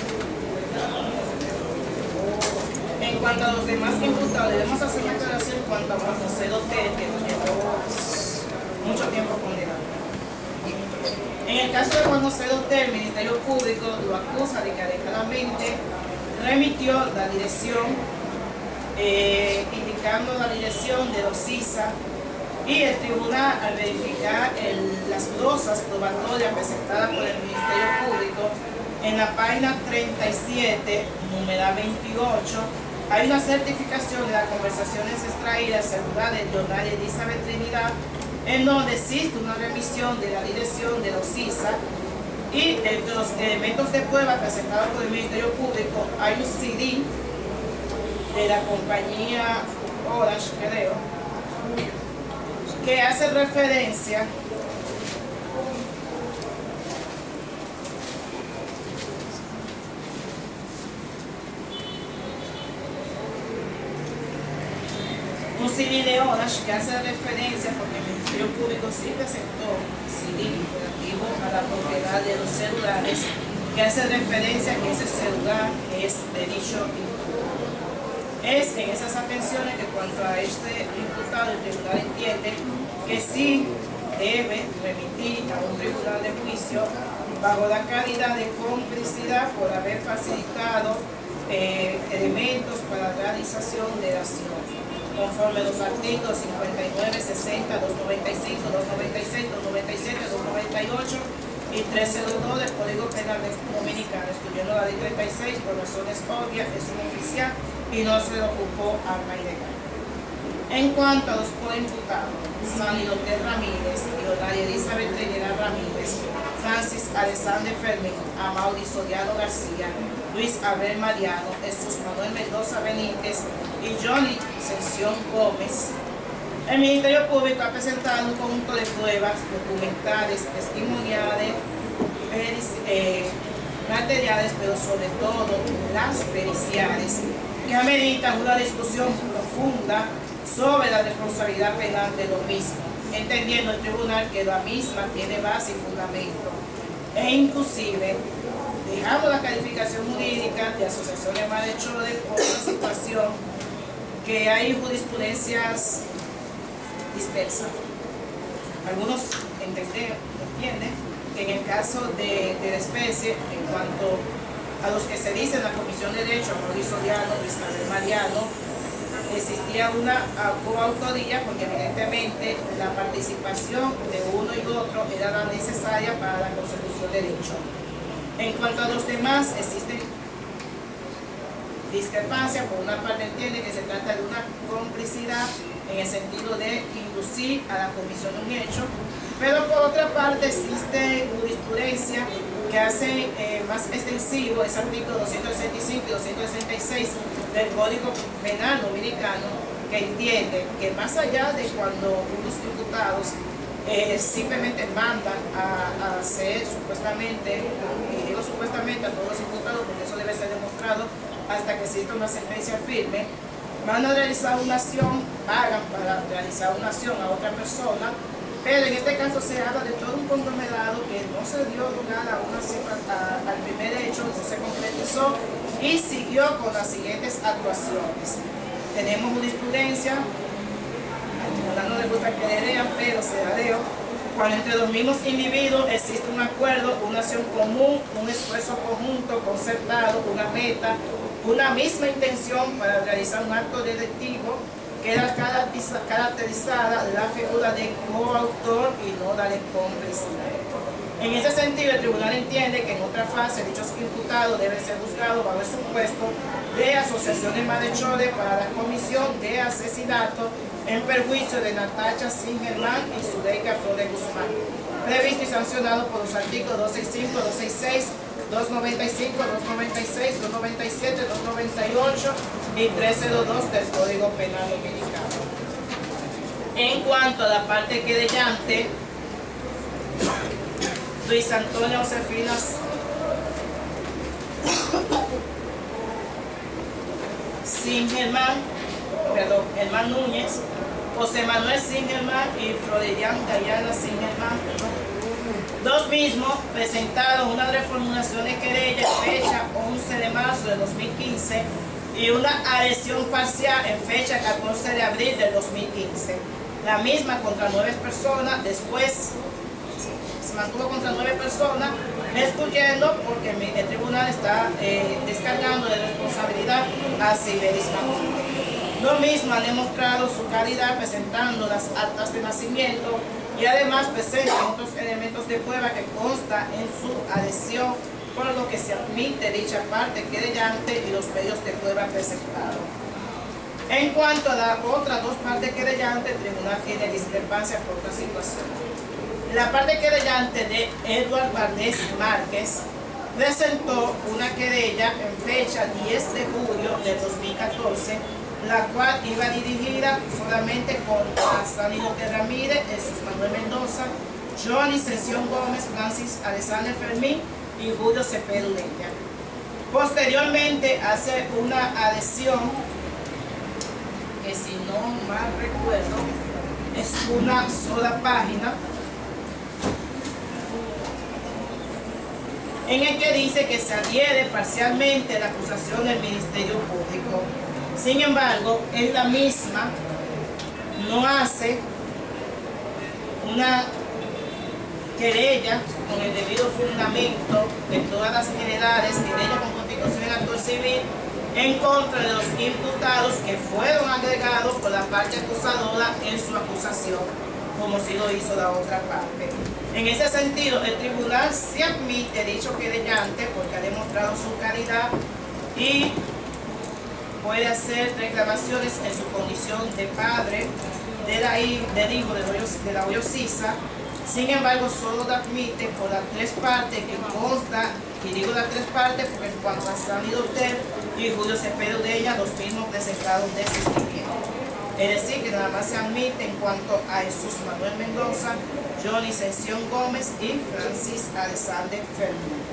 en cuanto a los demás imputados, debemos hacer una aclaración en cuanto a Juan José Dotel, que nos llevó mucho tiempo condenado. En el caso de Juan José Dotel, el Ministerio Público lo acusa de que adecuadamente remitió la dirección, eh, indicando la dirección de los C I S A, y el tribunal, al verificar el, las glosas probatorias presentadas por el Ministerio Público, en la página treinta y siete, numeral veintiocho, hay una certificación de las conversaciones extraídas celular de Leonardo Elizabeth Trinidad, en donde existe una revisión de la dirección de los C I S A, y entre los elementos de prueba presentados por el Ministerio Público hay un C D de la compañía Orange, creo, que hace referencia un C D de Orange que hace referencia, porque el Ministerio Público sí presentó C D relativo a la propiedad de los celulares, que hace referencia a que ese celular es de dicho imputado. Es en esas atenciones que cuanto a este imputado el tribunal entiende que sí debe remitir a un tribunal de juicio bajo la calidad de complicidad por haber facilitado eh, elementos para la realización de la acción, conforme los artículos cincuenta y nueve, sesenta, doscientos noventa y cinco, doscientos noventa y seis, doscientos noventa y siete, doscientos noventa y ocho y trescientos dos del Código Penal Dominicano, excluyendo la ley treinta y seis por razones obvias, es un oficial y no se le ocupó arma ilegal. En cuanto a los coimputados, Sandy Dotel Ramírez, Leonaria Elizabeth Reguera Ramírez, Francis Alexander Fermín, Amaury Soriano García, Luis Abel Mariano, Jesús Manuel Mendoza Benítez y Johnny Ascensión Gómez, el Ministerio Público ha presentado un conjunto de pruebas documentales, testimoniales, eh, materiales, pero sobre todo las periciales, que ameritan una discusión profunda sobre la responsabilidad penal de lo mismo, entendiendo el tribunal que la misma tiene base y fundamento, e inclusive dejamos la calificación jurídica de asociación de malhechores por una situación que hay jurisprudencias dispersas. Algunos entienden, entienden que en el caso de, de la especie, en cuanto a los que se dice en la Comisión de Derecho, Amaury Soriano, Luis Abel Mariano, existía una coautoría porque evidentemente la participación de uno y otro era la necesaria para la consecución de dicho. En cuanto a los demás, existen discrepancias. Por una parte entiende que se trata de una complicidad en el sentido de inducir a la comisión de un hecho, pero por otra parte existe jurisprudencia que hace eh, más extensivo ese artículo doscientos sesenta y cinco y doscientos sesenta y seis del Código Penal Dominicano, que entiende que más allá de cuando unos imputados eh, simplemente mandan a, a hacer supuestamente, y digo supuestamente a todos los imputados porque eso debe ser demostrado hasta que exista una sentencia firme, van a realizar una acción, pagan para realizar una acción a otra persona, pero en este caso se habla de todo un conglomerado que no se dio lugar a una, a, al primer hecho, no se concretizó y siguió con las siguientes actuaciones. Tenemos jurisprudencia, al tribunal no le gusta que le lean, pero se la leo. Cuando entre los mismos individuos existe un acuerdo, una acción común, un esfuerzo conjunto, concertado, una meta, una misma intención para realizar un acto delictivo, queda caracterizada la figura de coautor y no la de cómplice. En ese sentido, el tribunal entiende que en otra fase dichos imputados deben ser juzgados bajo el supuesto de asociación de malhechores para la comisión de asesinato en perjuicio de Natacha Sin Germán y Zuleika Flores Guzmán, previsto y sancionado por los artículos doscientos sesenta y cinco, doscientos sesenta y seis, doscientos noventa y cinco, doscientos noventa y seis, doscientos noventa y siete, doscientos noventa y ocho y trescientos dos del Código Penal Dominicano. En cuanto a la parte querellante, Luis Antonio Josefinas Sin Germán, perdón, Germán Núñez, José Manuel Sin Germán y Floridian Dayana Sin Germán, los mismos presentaron una reformulación de querella en fecha once de marzo de dos mil quince y una adhesión parcial en fecha catorce de abril de dos mil quince. La misma contra nueve personas, después se mantuvo contra nueve personas, excluyendo porque el tribunal está eh, descargando de responsabilidad a Siberis Manuel. Lo mismo han demostrado su calidad presentando las actas de nacimiento y además presentan otros elementos de prueba que consta en su adhesión, por lo que se admite dicha parte querellante y los medios de prueba presentados. En cuanto a las otras dos partes querellantes, el tribunal tiene discrepancias por otra situación. La parte querellante de Edward Valdés Márquez presentó una querella en fecha diez de julio de dos mil catorce, la cual iba dirigida solamente contra Sandy Dotel Ramírez, Jesús Manuel Mendoza, Johnny Ascensión Gómez, Francis Alexander Fermín y Julio Cepeda Ureña. Posteriormente hace una adhesión que, si no mal recuerdo, es una sola página, en el que dice que se adhiere parcialmente la acusación del Ministerio Público. Sin embargo, es la misma, no hace una querella con el debido fundamento de todas las heredades, querella con constitución en acto civil en contra de los imputados que fueron agregados por la parte acusadora en su acusación, como si lo hizo la otra parte. En ese sentido, el tribunal se admite dicho querellante porque ha demostrado su calidad y puede hacer reclamaciones en su condición de padre de la, del hijo de la Hoyosisa. Sin embargo, solo lo admite por las tres partes que consta, y digo las tres partes porque en cuanto a Sandy Doter y Julio Cepeda Ureña, los mismos presentados desistimiento. Es decir, que nada más se admite en cuanto a Jesús Manuel Mendoza, Johnny Sención Gómez y Francis Alexander Fernández.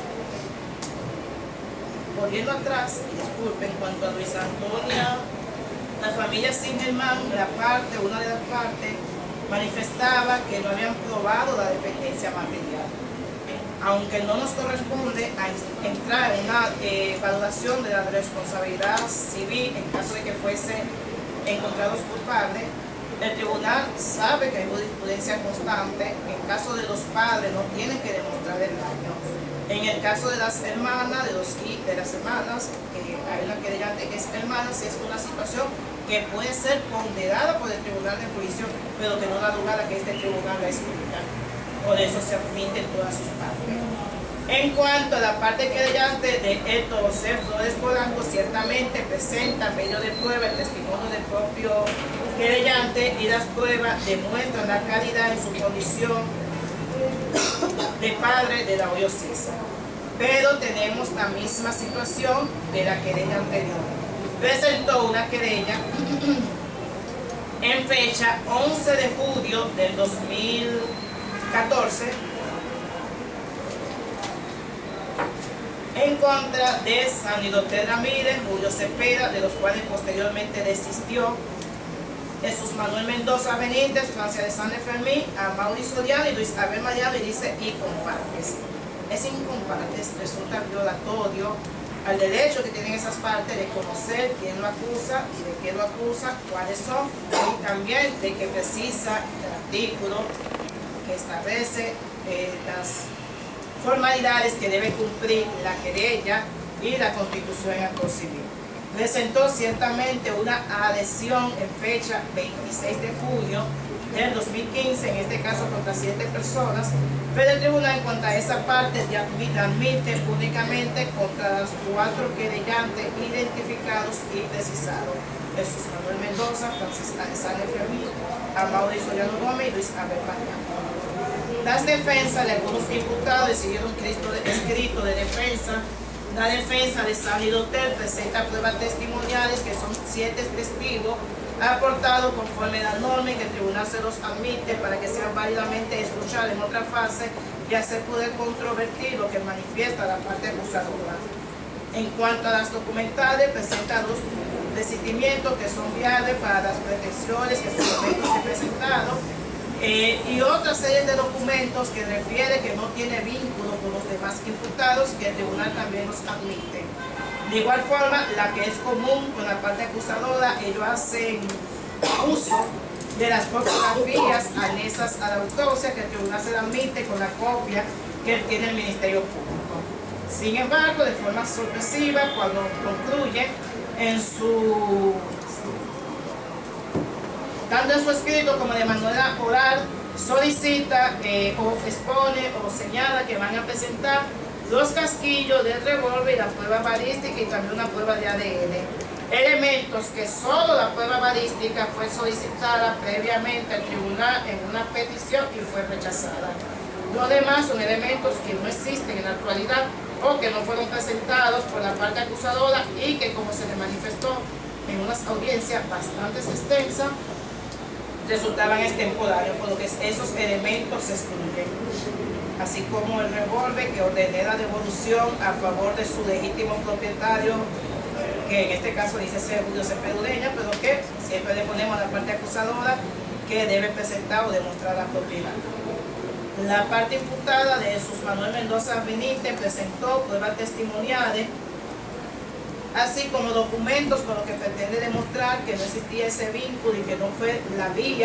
Volviendo atrás, y disculpen, en cuanto a Luis Antonia, la familia Singerman, la parte, una de las partes, manifestaba que no habían probado la dependencia material. Aunque no nos corresponde a entrar en una eh, valoración de la responsabilidad civil en caso de que fuesen encontrados culpables, el tribunal sabe que hay jurisprudencia constante. En caso de los padres no tienen que demostrar el daño. En el caso de las hermanas, de, los, de las hermanas, que hay una querellante que es hermana, si es una situación que puede ser ponderada por el tribunal de juicio, pero que no da lugar a que este tribunal la explique. Por eso se admiten todas sus partes. En cuanto a la parte querellante de Héctor José Flores Polanco, ciertamente presenta medio de prueba el testimonio del propio querellante y las pruebas demuestran la calidad en su condición de padre de la Hoyosisa. Pero tenemos la misma situación de la querella anterior. Presentó una querella en fecha once de julio del dos mil catorce en contra de Sandy Doter Ramírez, Julio Cepeda, de los cuales posteriormente desistió, Jesús Manuel Mendoza Benítez, Francia Alexander Fermín, a Mauricio Diana y Luis Abel Mariano, y dice y compartes. Ese incompartes resulta violatorio al derecho que tienen esas partes de conocer quién lo acusa y de qué lo acusa, cuáles son, y también de que precisa el artículo que establece eh, las formalidades que debe cumplir la querella y la constitución en acto civil. Presentó ciertamente una adhesión en fecha veintiséis de julio del dos mil quince, en este caso contra siete personas, pero el tribunal en cuanto a esa parte admite, admite únicamente contra los cuatro querellantes identificados y precisados: Jesús Manuel Mendoza, Francis Alexander Fermín, a Mauricio Llano Gómez y Luis Abel Mariano. Las defensas de algunos imputados recibieron un escrito de defensa. La defensa de Sandy Doter presenta pruebas testimoniales que son siete testigos aportados conforme a la norma y que el tribunal se los admite para que sean válidamente escuchados en otra fase y así poder controvertir lo que manifiesta la parte acusadora. En cuanto a las documentales, presenta dos desistimientos que son viables para las pretensiones que sus documentos se presentaron. Eh, y otra serie de documentos que refiere que no tiene vínculo con los demás imputados, que el tribunal también los admite. De igual forma, la que es común con la parte acusadora, ellos hacen uso de las fotografías anexas a la autopsia, que el tribunal se la admite con la copia que tiene el Ministerio Público. Sin embargo, de forma sorpresiva, cuando concluye en su tanto en su escrito como de manera oral, solicita eh, o expone o señala que van a presentar los casquillos del revólver y la prueba balística y también una prueba de A D N. Elementos que solo la prueba balística fue solicitada previamente al tribunal en una petición y fue rechazada. Los demás son elementos que no existen en la actualidad o que no fueron presentados por la parte acusadora y que, como se le manifestó en unas audiencias bastante extensas, resultaban extemporáneos, por lo que esos elementos se excluyen, así como el revólver que ordené la devolución a favor de su legítimo propietario, que en este caso dice ser Julio Cepeda Ureña, pero que siempre le ponemos a la parte acusadora que debe presentar o demostrar la propiedad. La parte imputada de Jesús Manuel Mendoza Benítez presentó pruebas testimoniales, así como documentos con los que pretende demostrar que no existía ese vínculo y que no fue la vía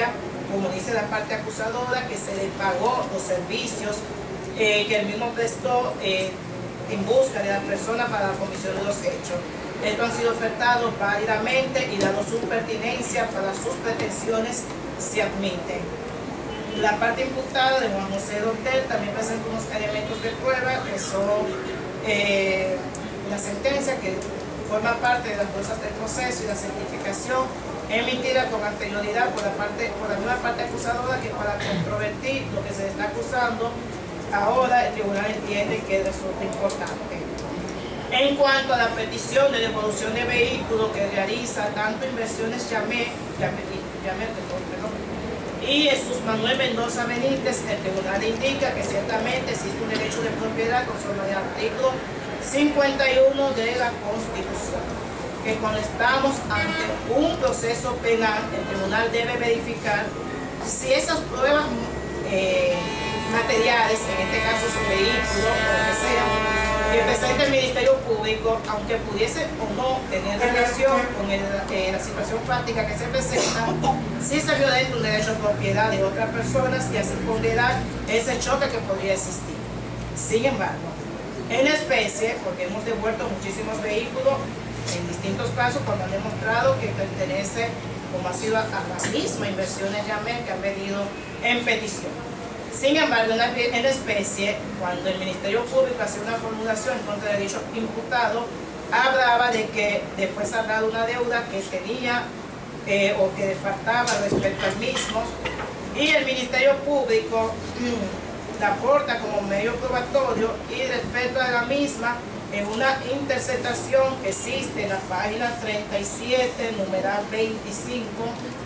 como dice la parte acusadora, que se le pagó los servicios eh, que él mismo prestó eh, en busca de la persona para la comisión de los hechos. Estos han sido ofertados válidamente y dado su pertinencia para sus pretensiones se admiten. La parte imputada de Juan José Dotel también presenta unos elementos de prueba que son eh, la sentencia que forma parte de las cosas del proceso y la certificación emitida con anterioridad por la, parte, por la misma parte acusadora, que para controvertir lo que se le está acusando, ahora el tribunal entiende que resulta importante. En cuanto a la petición de devolución de vehículos que realiza tanto Inversiones Yamé, Yamé, Yamé, perdón, y Jesús Manuel Mendoza Benítez, el tribunal indica que ciertamente existe un derecho de propiedad conforme al artículo cincuenta y uno de la Constitución, que cuando estamos ante un proceso penal, el tribunal debe verificar si esas pruebas eh, materiales, en este caso su vehículo o lo que sea, que presente el Ministerio Público, aunque pudiese o no tener relación con el, eh, la situación práctica que se presenta, si se violenta un derecho de propiedad de otras personas y así ponderar ese choque que podría existir. Sin embargo, en especie, porque hemos devuelto muchísimos vehículos en distintos casos cuando han demostrado que pertenece, como ha sido a la misma Inversiones Yamé que han venido en petición. Sin embargo, en especie, cuando el Ministerio Público hacía una formulación en contra de dicho imputado, hablaba de que después ha dado una deuda que tenía eh, o que le faltaba respecto al mismo, y el Ministerio Público mmm, la aporta como medio probatorio y respecto a la misma en una interceptación que existe en la página treinta y siete, numeral veinticinco,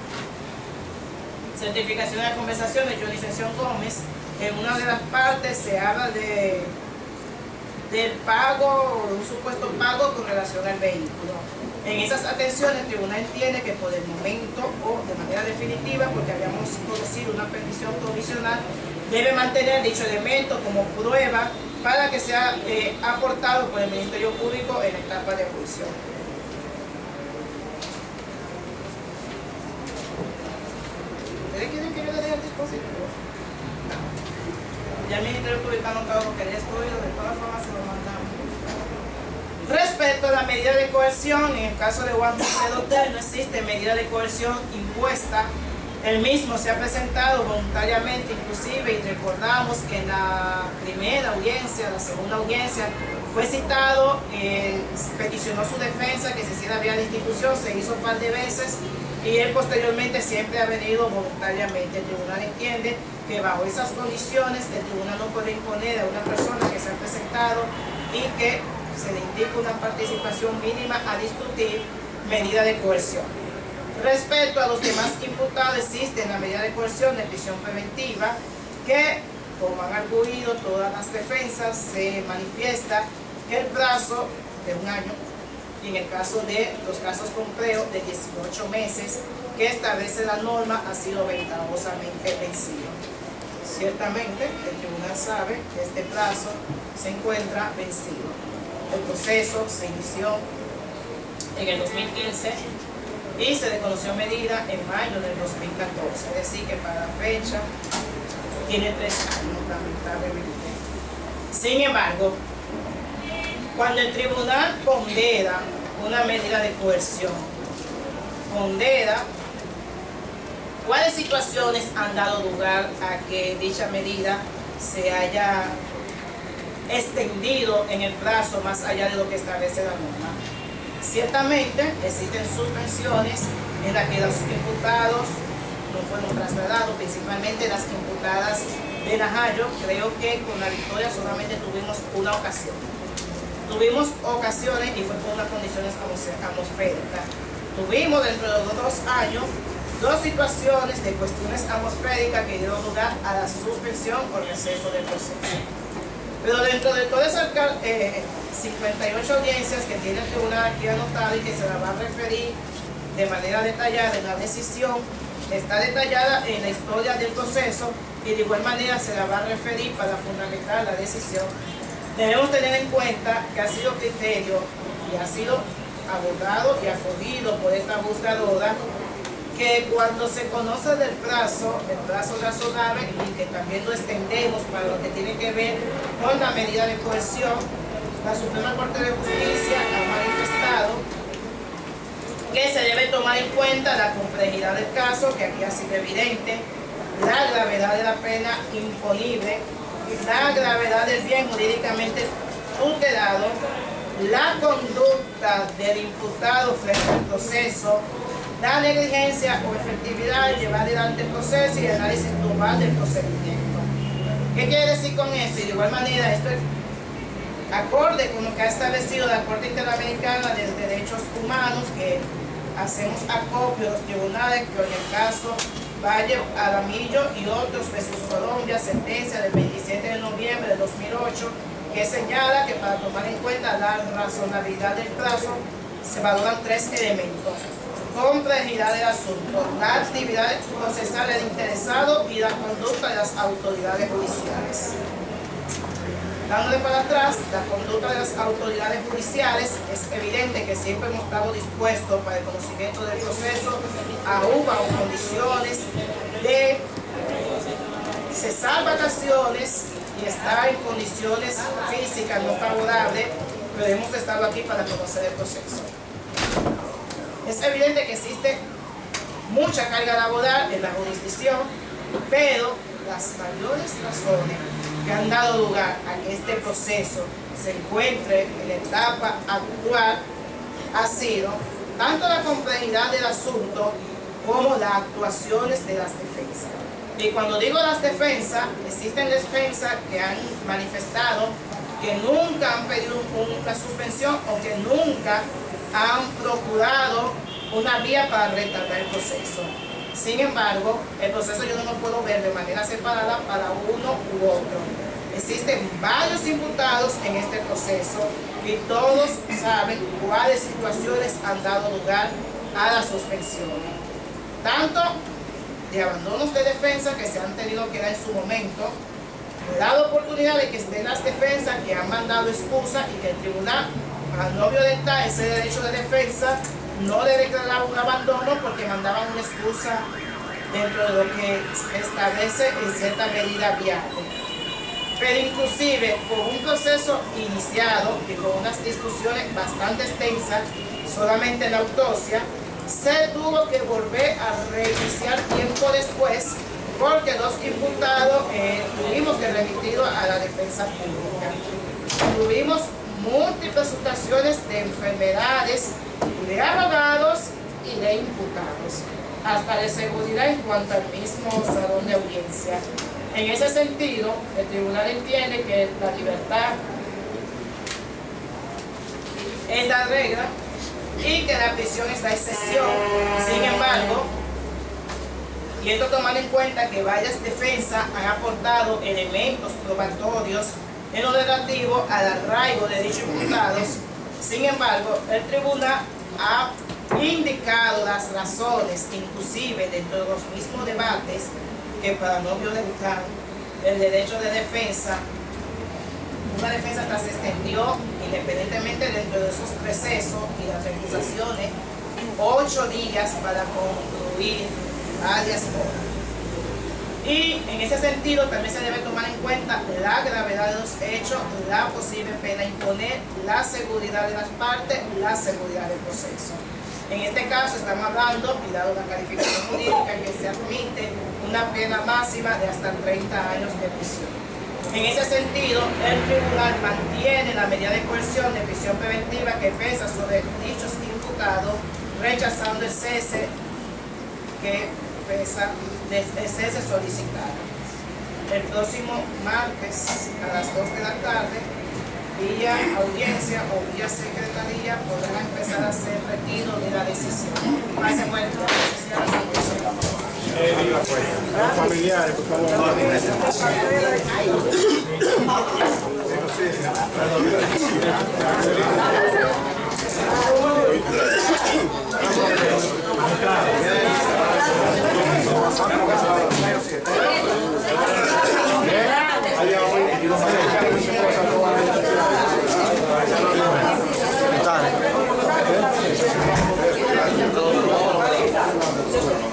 certificación de la conversación de Johnny Ascensión Gómez. En una de las partes se habla de del pago, un supuesto pago con relación al vehículo. En esas atenciones el tribunal entiende que por el momento o de manera definitiva, porque habíamos conocido una petición provisional, debe mantener dicho elemento como prueba para que sea eh, aportado por el Ministerio Público en la etapa de juicio. ¿Ustedes quieren que yo le dé el dispositivo? Ya el Ministerio Público ha anotado lo que le he excluido, de todas formas se lo mandamos. Respecto a la medida de coerción, en el caso de Juan José Dotel no existe medida de coerción impuesta. El mismo se ha presentado voluntariamente, inclusive, y recordamos que en la primera audiencia, la segunda audiencia, fue citado, eh, peticionó su defensa, que se hiciera vía de institución, se hizo un par de veces, y él posteriormente siempre ha venido voluntariamente. El tribunal entiende que bajo esas condiciones el tribunal no puede imponer a una persona que se ha presentado y que se le indica una participación mínima a discutir medida de coerción. Respecto a los demás imputados, existe la medida de coerción de prisión preventiva que, como han arguido todas las defensas, se manifiesta que el plazo de un año y en el caso de los casos concretos de dieciocho meses que establece la norma ha sido ventajosamente vencido. Ciertamente el tribunal sabe que este plazo se encuentra vencido. El proceso se inició en el dos mil quince y se reconoció medida en mayo del dos mil catorce, es decir que para la fecha tiene tres años lamentablemente. Sin embargo, cuando el tribunal pondera una medida de coerción, pondera cuáles situaciones han dado lugar a que dicha medida se haya extendido en el plazo más allá de lo que establece la norma. Ciertamente existen suspensiones en las que los imputados no fueron trasladados, principalmente las imputadas de Najayo. Creo que con la victoria solamente tuvimos una ocasión. Tuvimos ocasiones y fue por unas condiciones atmosféricas. Tuvimos dentro de los dos años dos situaciones de cuestiones atmosféricas que dieron lugar a la suspensión o receso del proceso. Pero dentro de todas esas eh, cincuenta y ocho audiencias que tiene el tribunal aquí anotado y que se la va a referir de manera detallada en la decisión, está detallada en la historia del proceso y de igual manera se la va a referir para fundamentar la decisión. Debemos tener en cuenta que ha sido criterio y ha sido abordado y acogido por esta buscadora que cuando se conoce del plazo, el plazo razonable, y que también lo extendemos para lo que tiene que ver con la medida de coerción, la Suprema Corte de Justicia ha manifestado que se debe tomar en cuenta la complejidad del caso, que aquí ha sido evidente, la gravedad de la pena imponible, la gravedad del bien jurídicamente tutelado, la conducta del imputado frente al proceso, la negligencia o efectividad de llevar adelante el proceso y el análisis global del procedimiento. ¿Qué quiere decir con esto? Y de igual manera, esto es acorde con lo que ha establecido la Corte Interamericana de Derechos Humanos, que hacemos acopio de los tribunales, que en el caso Valle Aramillo y otros versus Colombia, sentencia del veintisiete de noviembre de dos mil ocho, que señala que para tomar en cuenta la razonabilidad del plazo se valoran tres elementos: complejidad del asunto, la actividad procesal del interesado y la conducta de las autoridades judiciales. Dándole para atrás, la conducta de las autoridades judiciales, es evidente que siempre hemos estado dispuestos para el conocimiento del proceso, aún bajo condiciones de cesar vacaciones y estar en condiciones físicas no favorables, pero hemos estado aquí para conocer el proceso. Es evidente que existe mucha carga laboral en la jurisdicción, pero las mayores razones que han dado lugar a que este proceso se encuentre en la etapa actual ha sido tanto la complejidad del asunto como las actuaciones de las defensas. Y cuando digo las defensas, existen defensas que han manifestado que nunca han pedido una suspensión o que nunca han procurado una vía para retardar el proceso. Sin embargo, el proceso yo no lo puedo ver de manera separada para uno u otro. Existen varios imputados en este proceso y todos saben cuáles situaciones han dado lugar a la suspensión. Tanto de abandonos de defensa que se han tenido que dar en su momento, dado oportunidad de que estén las defensas que han mandado excusa y que el tribunal, al no violentar ese derecho de defensa, no le declaraba un abandono porque mandaban una excusa dentro de lo que establece en cierta medida viable. Pero inclusive con un proceso iniciado y con unas discusiones bastante extensas, solamente en la autopsia, se tuvo que volver a reiniciar tiempo después porque los imputados eh, tuvimos que remitirlo a la defensa pública. Tuvimos múltiples situaciones de enfermedades de abogados y de imputados, hasta de seguridad en cuanto al mismo salón de audiencia. En ese sentido, el tribunal entiende que la libertad es la regla y que la prisión es la excepción. Sin embargo, y esto tomando en cuenta que varias defensas han aportado elementos probatorios en lo relativo al arraigo de dichos imputados, sin embargo, el tribunal ha indicado las razones, inclusive dentro de los mismos debates, que para no violentar el derecho de defensa, una defensa hasta se extendió independientemente dentro de esos recesos y las recusaciones, ocho días para concluir varias horas. Y en ese sentido también se debe tomar en cuenta la gravedad de los hechos, la posible pena imponer, la seguridad de las partes, la seguridad del proceso. En este caso estamos hablando, y dado la calificación jurídica, que se admite una pena máxima de hasta treinta años de prisión. En ese sentido, el tribunal mantiene la medida de coerción de prisión preventiva que pesa sobre dichos imputados, rechazando el cese que pesa del cese solicitado. El próximo martes a las dos de la tarde, vía audiencia o vía secretaría, podrá empezar a hacer retiro de la decisión. Pase buen día. Eh, diga, pues, los familiares, por favor. Dale.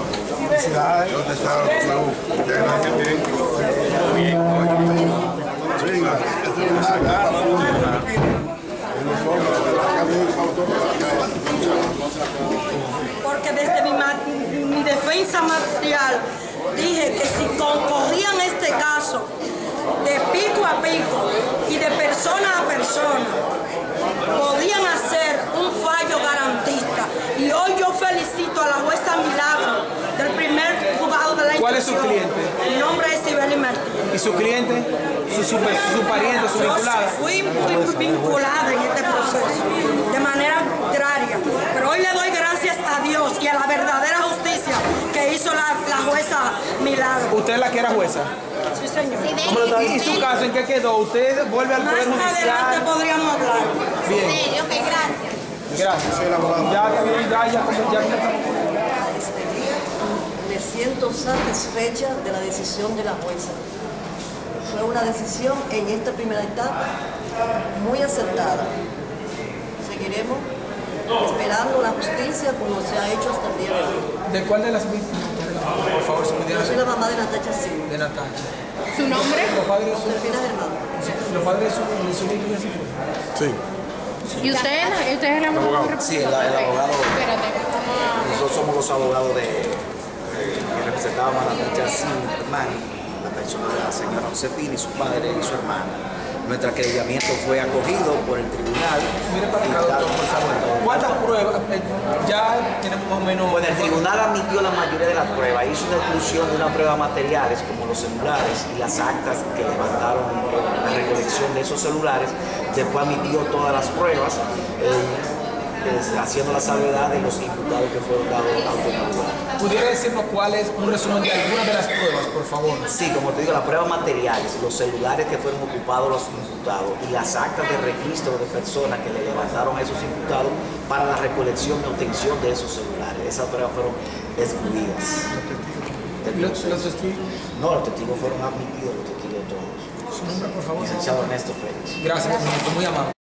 Judicial, dije que si concogían este caso de pico a pico y de persona a persona, podían hacer un fallo garantista. Y hoy yo felicito a la jueza Milagro del primer juzgado de la ¿Cuál es su instrucción. cliente? Mi nombre es Sibeli Martínez. ¿Y su cliente? ¿Su, su, su pariente, su Yo vinculada? fui muy vinculada en este proceso de manera arbitraria, pero hoy le doy gracias a Dios y a la verdadera justicia que hizo la, la jueza Milagro. ¿Usted es la que era jueza? Sí, señor. ¿Y, y su caso en qué quedó? ¿Usted vuelve al Más Poder adelante Judicial? podríamos hablar. Bien. Ok, gracias. Gracias. Ya, ya, ya, ya, ya. Me siento satisfecha de la decisión de la jueza. Fue una decisión en esta primera etapa muy acertada. Seguiremos esperando la justicia como se ha hecho hasta el día de hoy. ¿De cuál de las víctimas? Por favor, si pudiera Yo soy hacer. la mamá de Natacha Sí, De Natacha. ¿Su nombre? Los padres son, Delfina Germán. los padres son, de su víctima sí fue. Sí. ¿Y usted, usted es el abogado? Sí, el, el abogado. Espérate, vamos a... Nosotros somos los abogados de, de- que representaban a Natacha Zimmerman, la persona de la señora Josefina y su padre y su hermana. Nuestro acreditamiento fue acogido por el tribunal. Mire para acá, doctor, por favor. ¿Cuántas pruebas? Eh, ya tenemos más o menos. Bueno, el tribunal admitió la mayoría de las pruebas, hizo una exclusión de unas pruebas materiales como los celulares y las actas que levantaron la recolección de esos celulares. Después admitió todas las pruebas, eh, es, haciendo la salvedad de los imputados que fueron dados autoculpables. ¿Pudiera decirnos cuál es un resumen de algunas de las pruebas, por favor? Sí, como te digo, las pruebas materiales, los celulares que fueron ocupados los imputados y las actas de registro de personas que le levantaron a esos imputados para la recolección y obtención de esos celulares. Esas pruebas fueron excluidas. del Los, proceso. los testigos. No, los testigos fueron admitidos, los testigos todos. Su nombre, por favor. Licenciado Ernesto Félix. Gracias, muy amable.